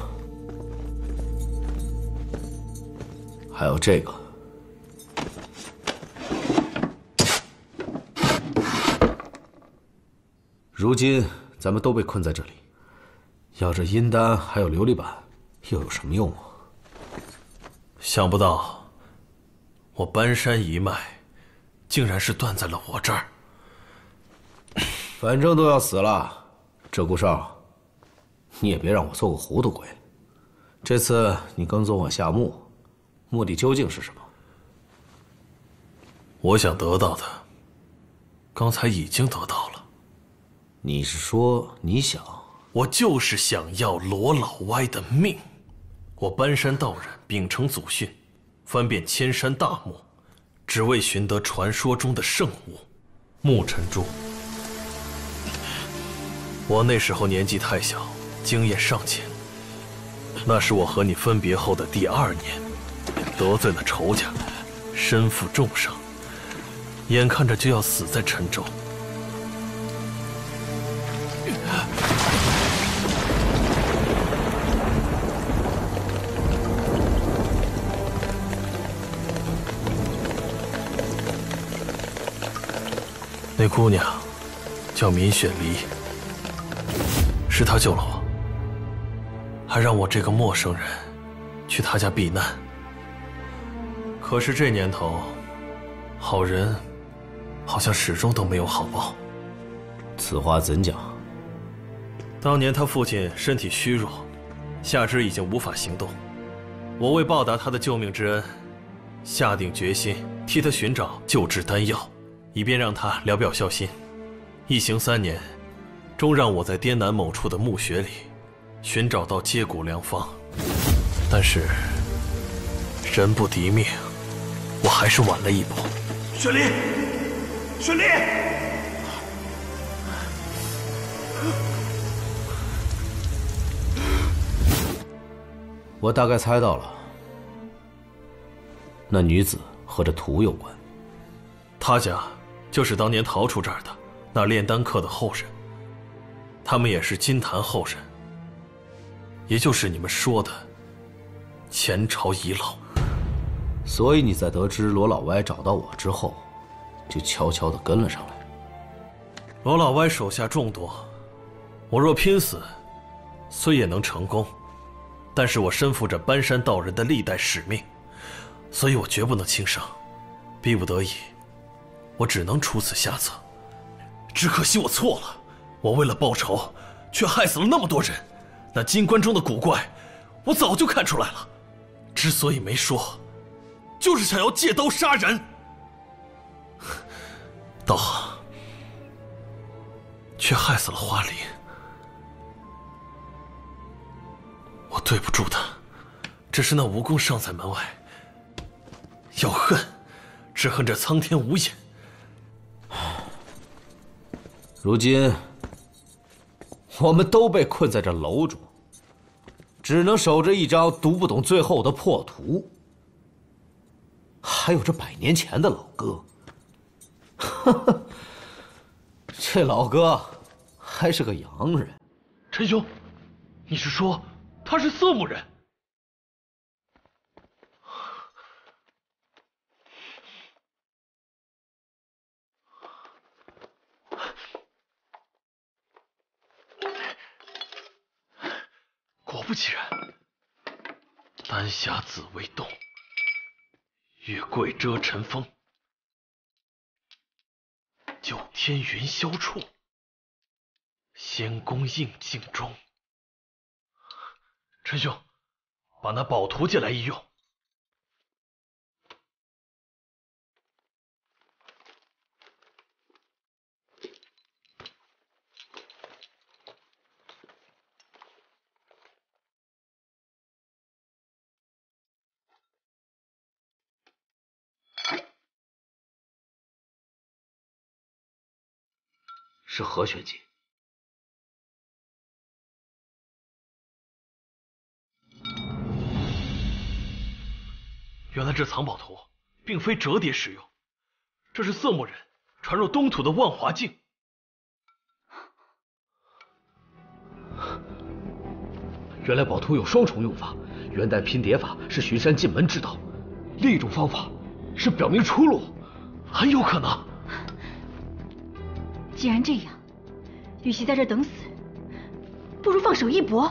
还有这个。如今咱们都被困在这里，要这阴丹还有琉璃板，又有什么用啊？ 想不到，我搬山一脉，竟然是断在了我这儿。 反正都要死了，鹧鸪哨，你也别让我做个糊涂鬼。这次你跟踪我下墓，目的究竟是什么？ 我想得到的，刚才已经得到了。 你是说你想？ 我就是想要罗老歪的命。我搬山道人秉承祖训，翻遍千山大漠，只为寻得传说中的圣物——木尘珠。我那时候年纪太小，经验尚浅。那是我和你分别后的第2年，得罪了仇家，身负重伤，眼看着就要死在陈州。那姑娘叫闵雪梨，是她救了我，还让我这个陌生人去她家避难。可是这年头，好人好像始终都没有好报。 此话怎讲？ 当年他父亲身体虚弱，下肢已经无法行动。我为报答他的救命之恩，下定决心替他寻找救治丹药，以便让他聊表孝心。一行3年，终让我在滇南某处的墓穴里寻找到接骨良方。但是人不敌命，我还是晚了一步。 雪梨，雪梨！ 我大概猜到了，那女子和这图有关。 她家就是当年逃出这儿的那炼丹客的后人，他们也是金坛后人，也就是你们说的前朝遗老。 所以你在得知罗老歪找到我之后，就悄悄地跟了上来。 罗老歪手下众多，我若拼死，虽也能成功，但是我身负着搬山道人的历代使命，所以我绝不能轻生。逼不得已，我只能出此下策。只可惜我错了，我为了报仇，却害死了那么多人。那金棺中的古怪， 我早就看出来了。之所以没说，就是想要借刀杀人。刀却害死了花梨，我对不住他。只是那蜈蚣尚在门外，要恨，只恨这苍天无眼。 如今，我们都被困在这楼中，只能守着一张读不懂最后的破图。还有这100年前的老哥，这老哥还是个洋人。 陈兄，你是说他是色目人？果不其然，丹霞紫微洞，月桂遮尘风，九天云霄处，仙宫应镜中。陈兄，把那宝图借来一用。 是何玄机？ 原来这藏宝图并非折叠使用，这是色目人传入东土的万华镜。 原来宝图有双重用法，元代拼叠法是巡山进门之道，另一种方法是表明出路， 很有可能。 既然这样，与其在这等死，不如放手一搏。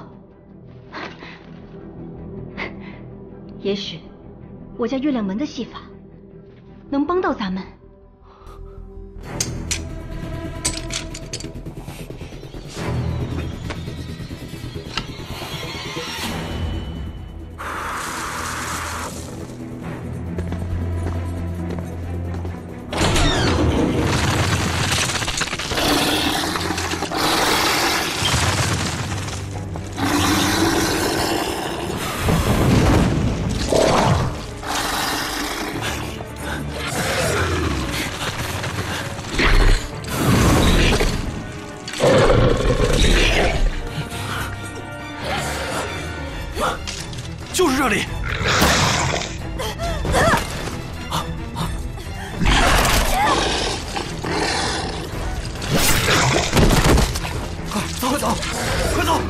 也许我家月亮门的戏法能帮到咱们。 就是这里。 快走，快走！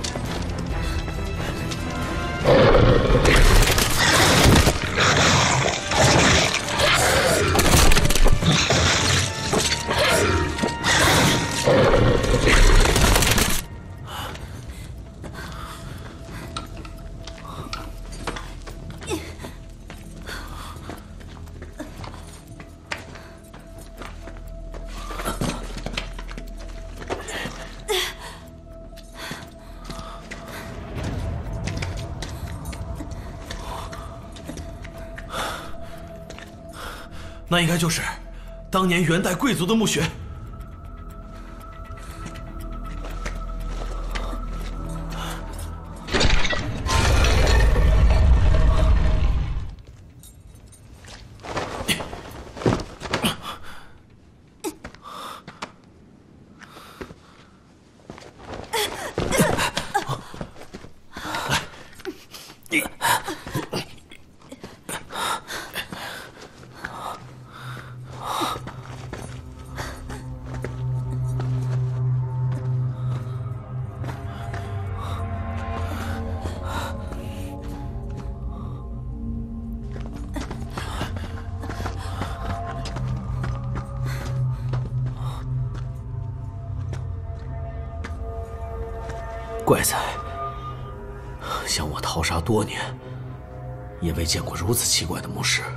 那应该就是当年元代贵族的墓穴。 怪哉，想我逃杀多年，也未见过如此奇怪的墓室。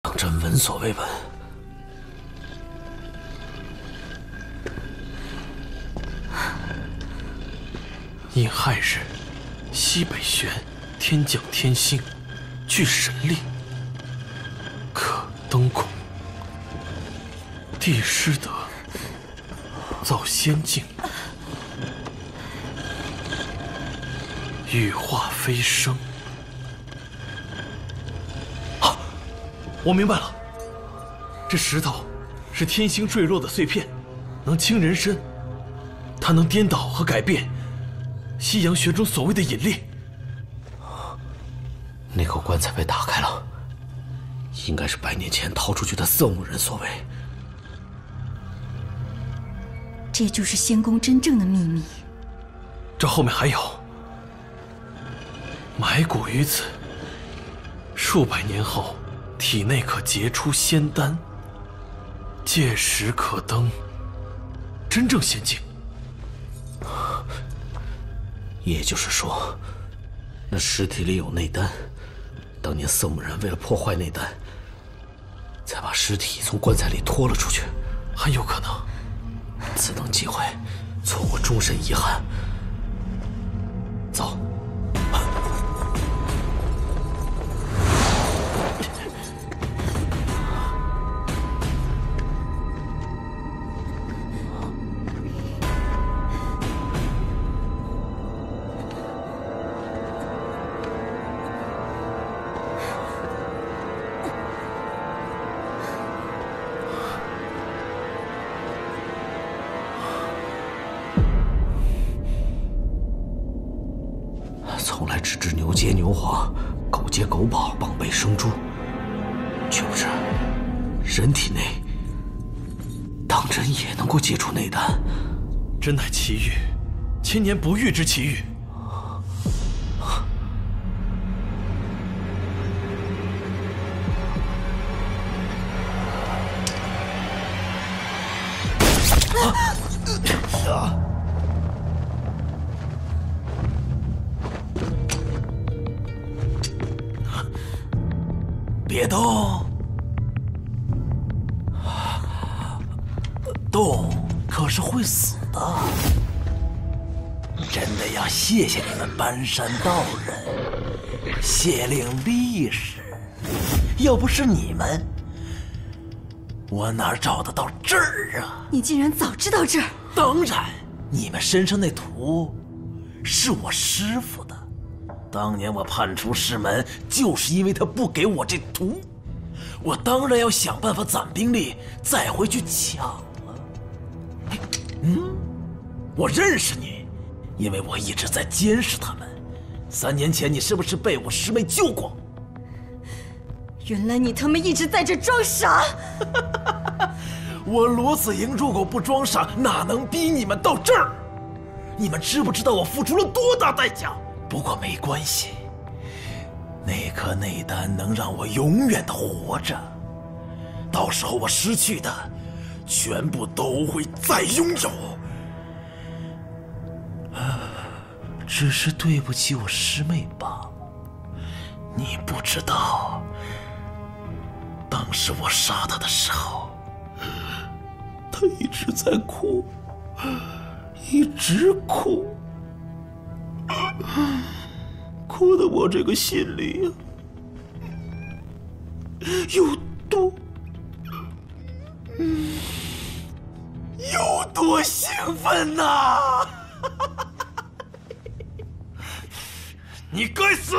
当真闻所未闻。 因亥日，西北玄，天降天星，具神力，可登空。地失德，造仙境，羽化飞升。啊，我明白了，这石头是天星坠落的碎片，能倾人身，它能颠倒和改变西洋学中所谓的引力。 那口棺材被打开了，应该是100年前逃出去的色目人所为。 这就是仙宫真正的秘密。 这后面还有，埋骨于此，数百年后，体内可结出仙丹，届时可登真正仙境。 也就是说，那尸体里有内丹。当年色目人为了破坏内丹，才把尸体从棺材里拖了出去。 很有可能， 此等机会，错过终身遗憾。走。从来只知牛接牛黄，狗接狗宝，蚌背生珠，却不知人体内当真也能够结出内丹， 真乃奇遇，千年不遇之奇遇。 别动，动可是会死的。真的要谢谢你们搬山道人，谢令力士，要不是你们，我哪找得到这儿啊？ 你竟然早知道这儿！ 当然，你们身上那图是我师父的。当年我叛出师门，就是因为他不给我这图，我当然要想办法攒兵力再回去抢了。我认识你，因为我一直在监视他们。3年前你是不是被我师妹救过？ 原来你他妈一直在这装傻！ 我裸死迎入狗不装傻，哪能逼你们到这儿？你们知不知道我付出了多大代价？不过没关系，那颗内丹能让我永远的活着，到时候我失去的全部都会再拥有。只是对不起我师妹罢了。你不知道，当时我杀她的时候，她一直在哭，一直哭。哭得我这个心里呀，有多兴奋呐！你该死！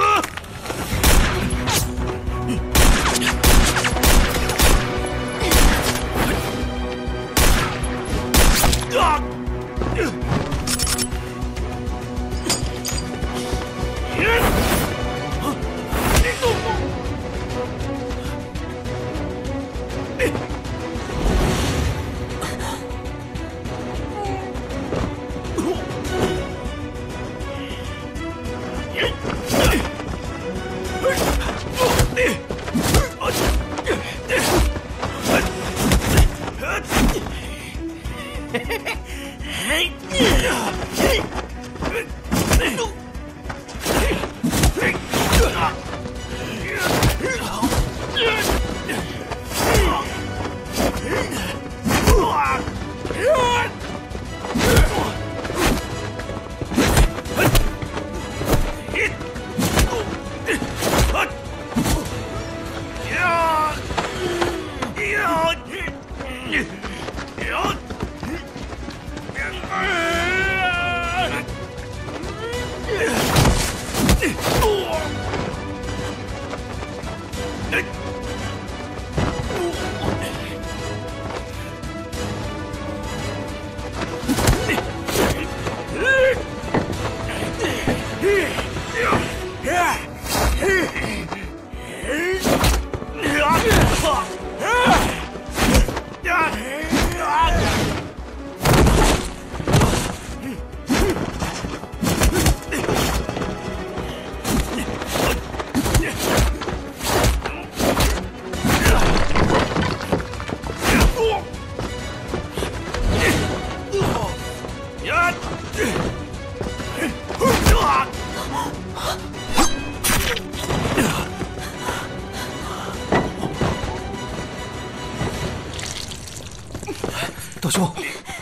道兄，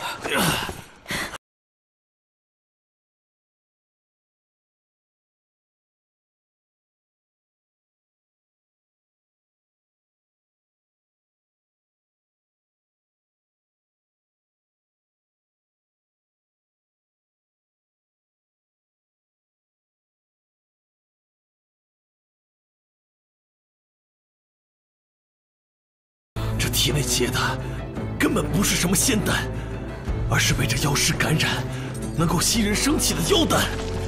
这体内结的根本不是什么仙丹，而是被这妖尸感染，能够吸人生气的妖丹。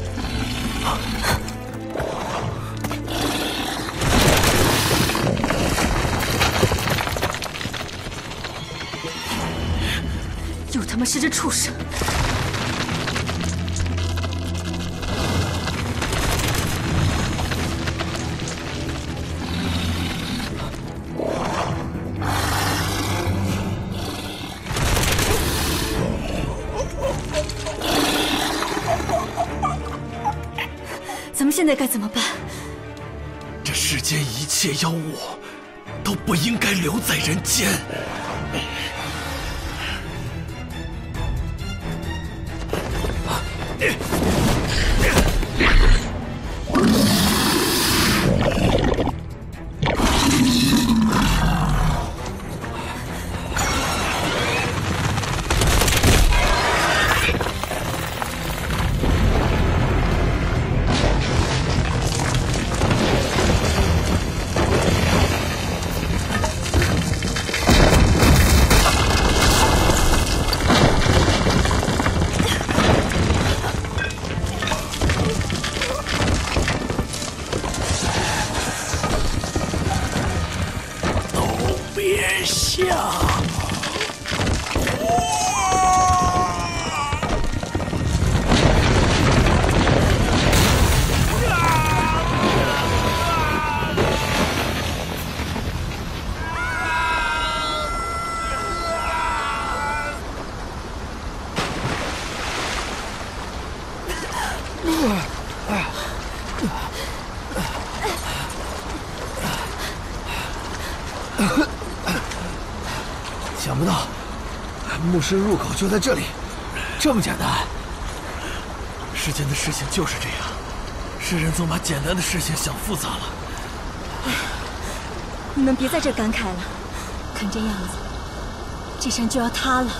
又他妈是这畜生！咱们现在该怎么办？ 这世间一切妖物都不应该留在人间。 想不到，墓室入口就在这里，这么简单。 世间的事情就是这样，世人总把简单的事情想复杂了。 你们别在这感慨了，看这样子，这山就要塌了。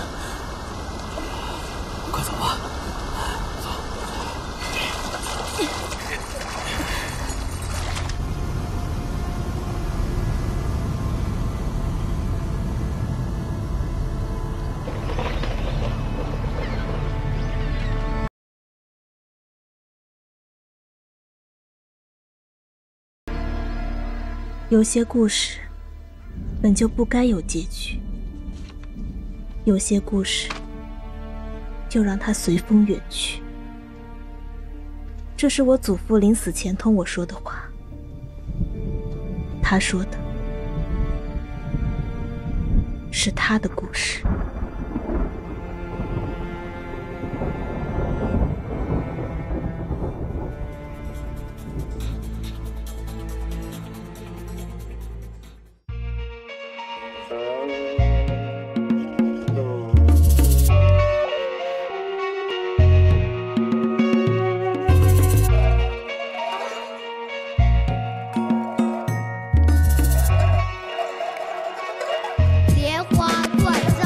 快走吧。 有些故事本就不该有结局，有些故事就让它随风远去。这是我祖父临死前同我说的话。他说的是他的故事。 莲花断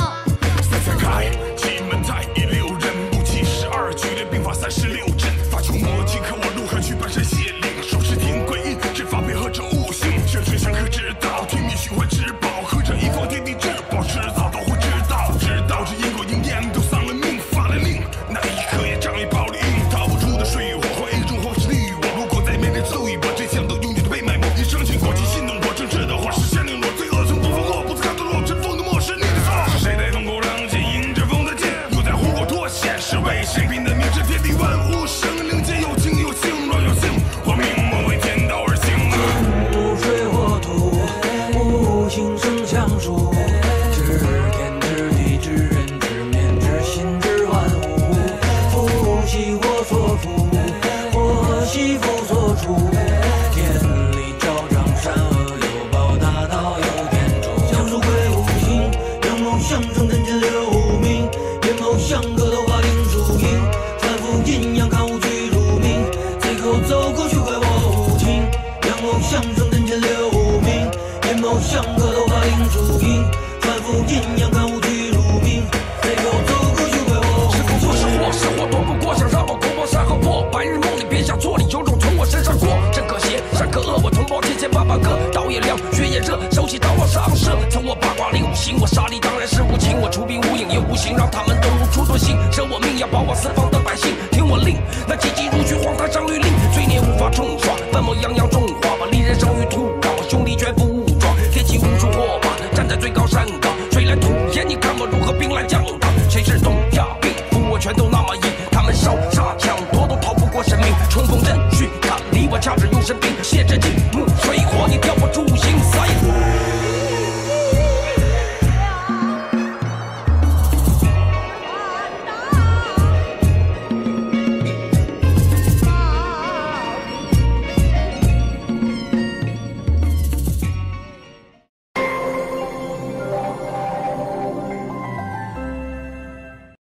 心生相属，知天知地知人知面知心知万物，福兮祸所伏，祸兮福所处。天理昭彰，善恶有报，大道有天助。相属鬼无形，阳谋相生，人间留名。阴谋相克，头发定输赢。反复阴阳，看无惧入命。随口走过，虚怪我无情。阳谋相生，人间留名。阴谋相克，头发定输赢。反复阴阳，看无惧入命。随口走过，虚怪我无情。是福是祸，是祸躲不过，想让我攻破山河破。白日梦里别想错，你有种从我身上过。真可邪，善可恶，我同胞天千800个。刀也亮，血也热，手起刀往上射。从我八卦里无形，我杀力当然是无情。我出兵无影也无形，让他们都无处遁形。舍我命要保我四方的百姓，听我令。那积极如许，荒唐上律令，罪孽无法冲刷，本末泱泱中华，把利人生于土壤，我兄弟全副武装，天起无数火把，站在最高山岗，吹来土烟，你看我如何兵来将挡？谁是东亚病夫，我全都那么硬，他们烧杀抢夺都逃不过神明，冲锋阵训，看离我掐指用神兵，写着金木水火，你调不出形，撒野。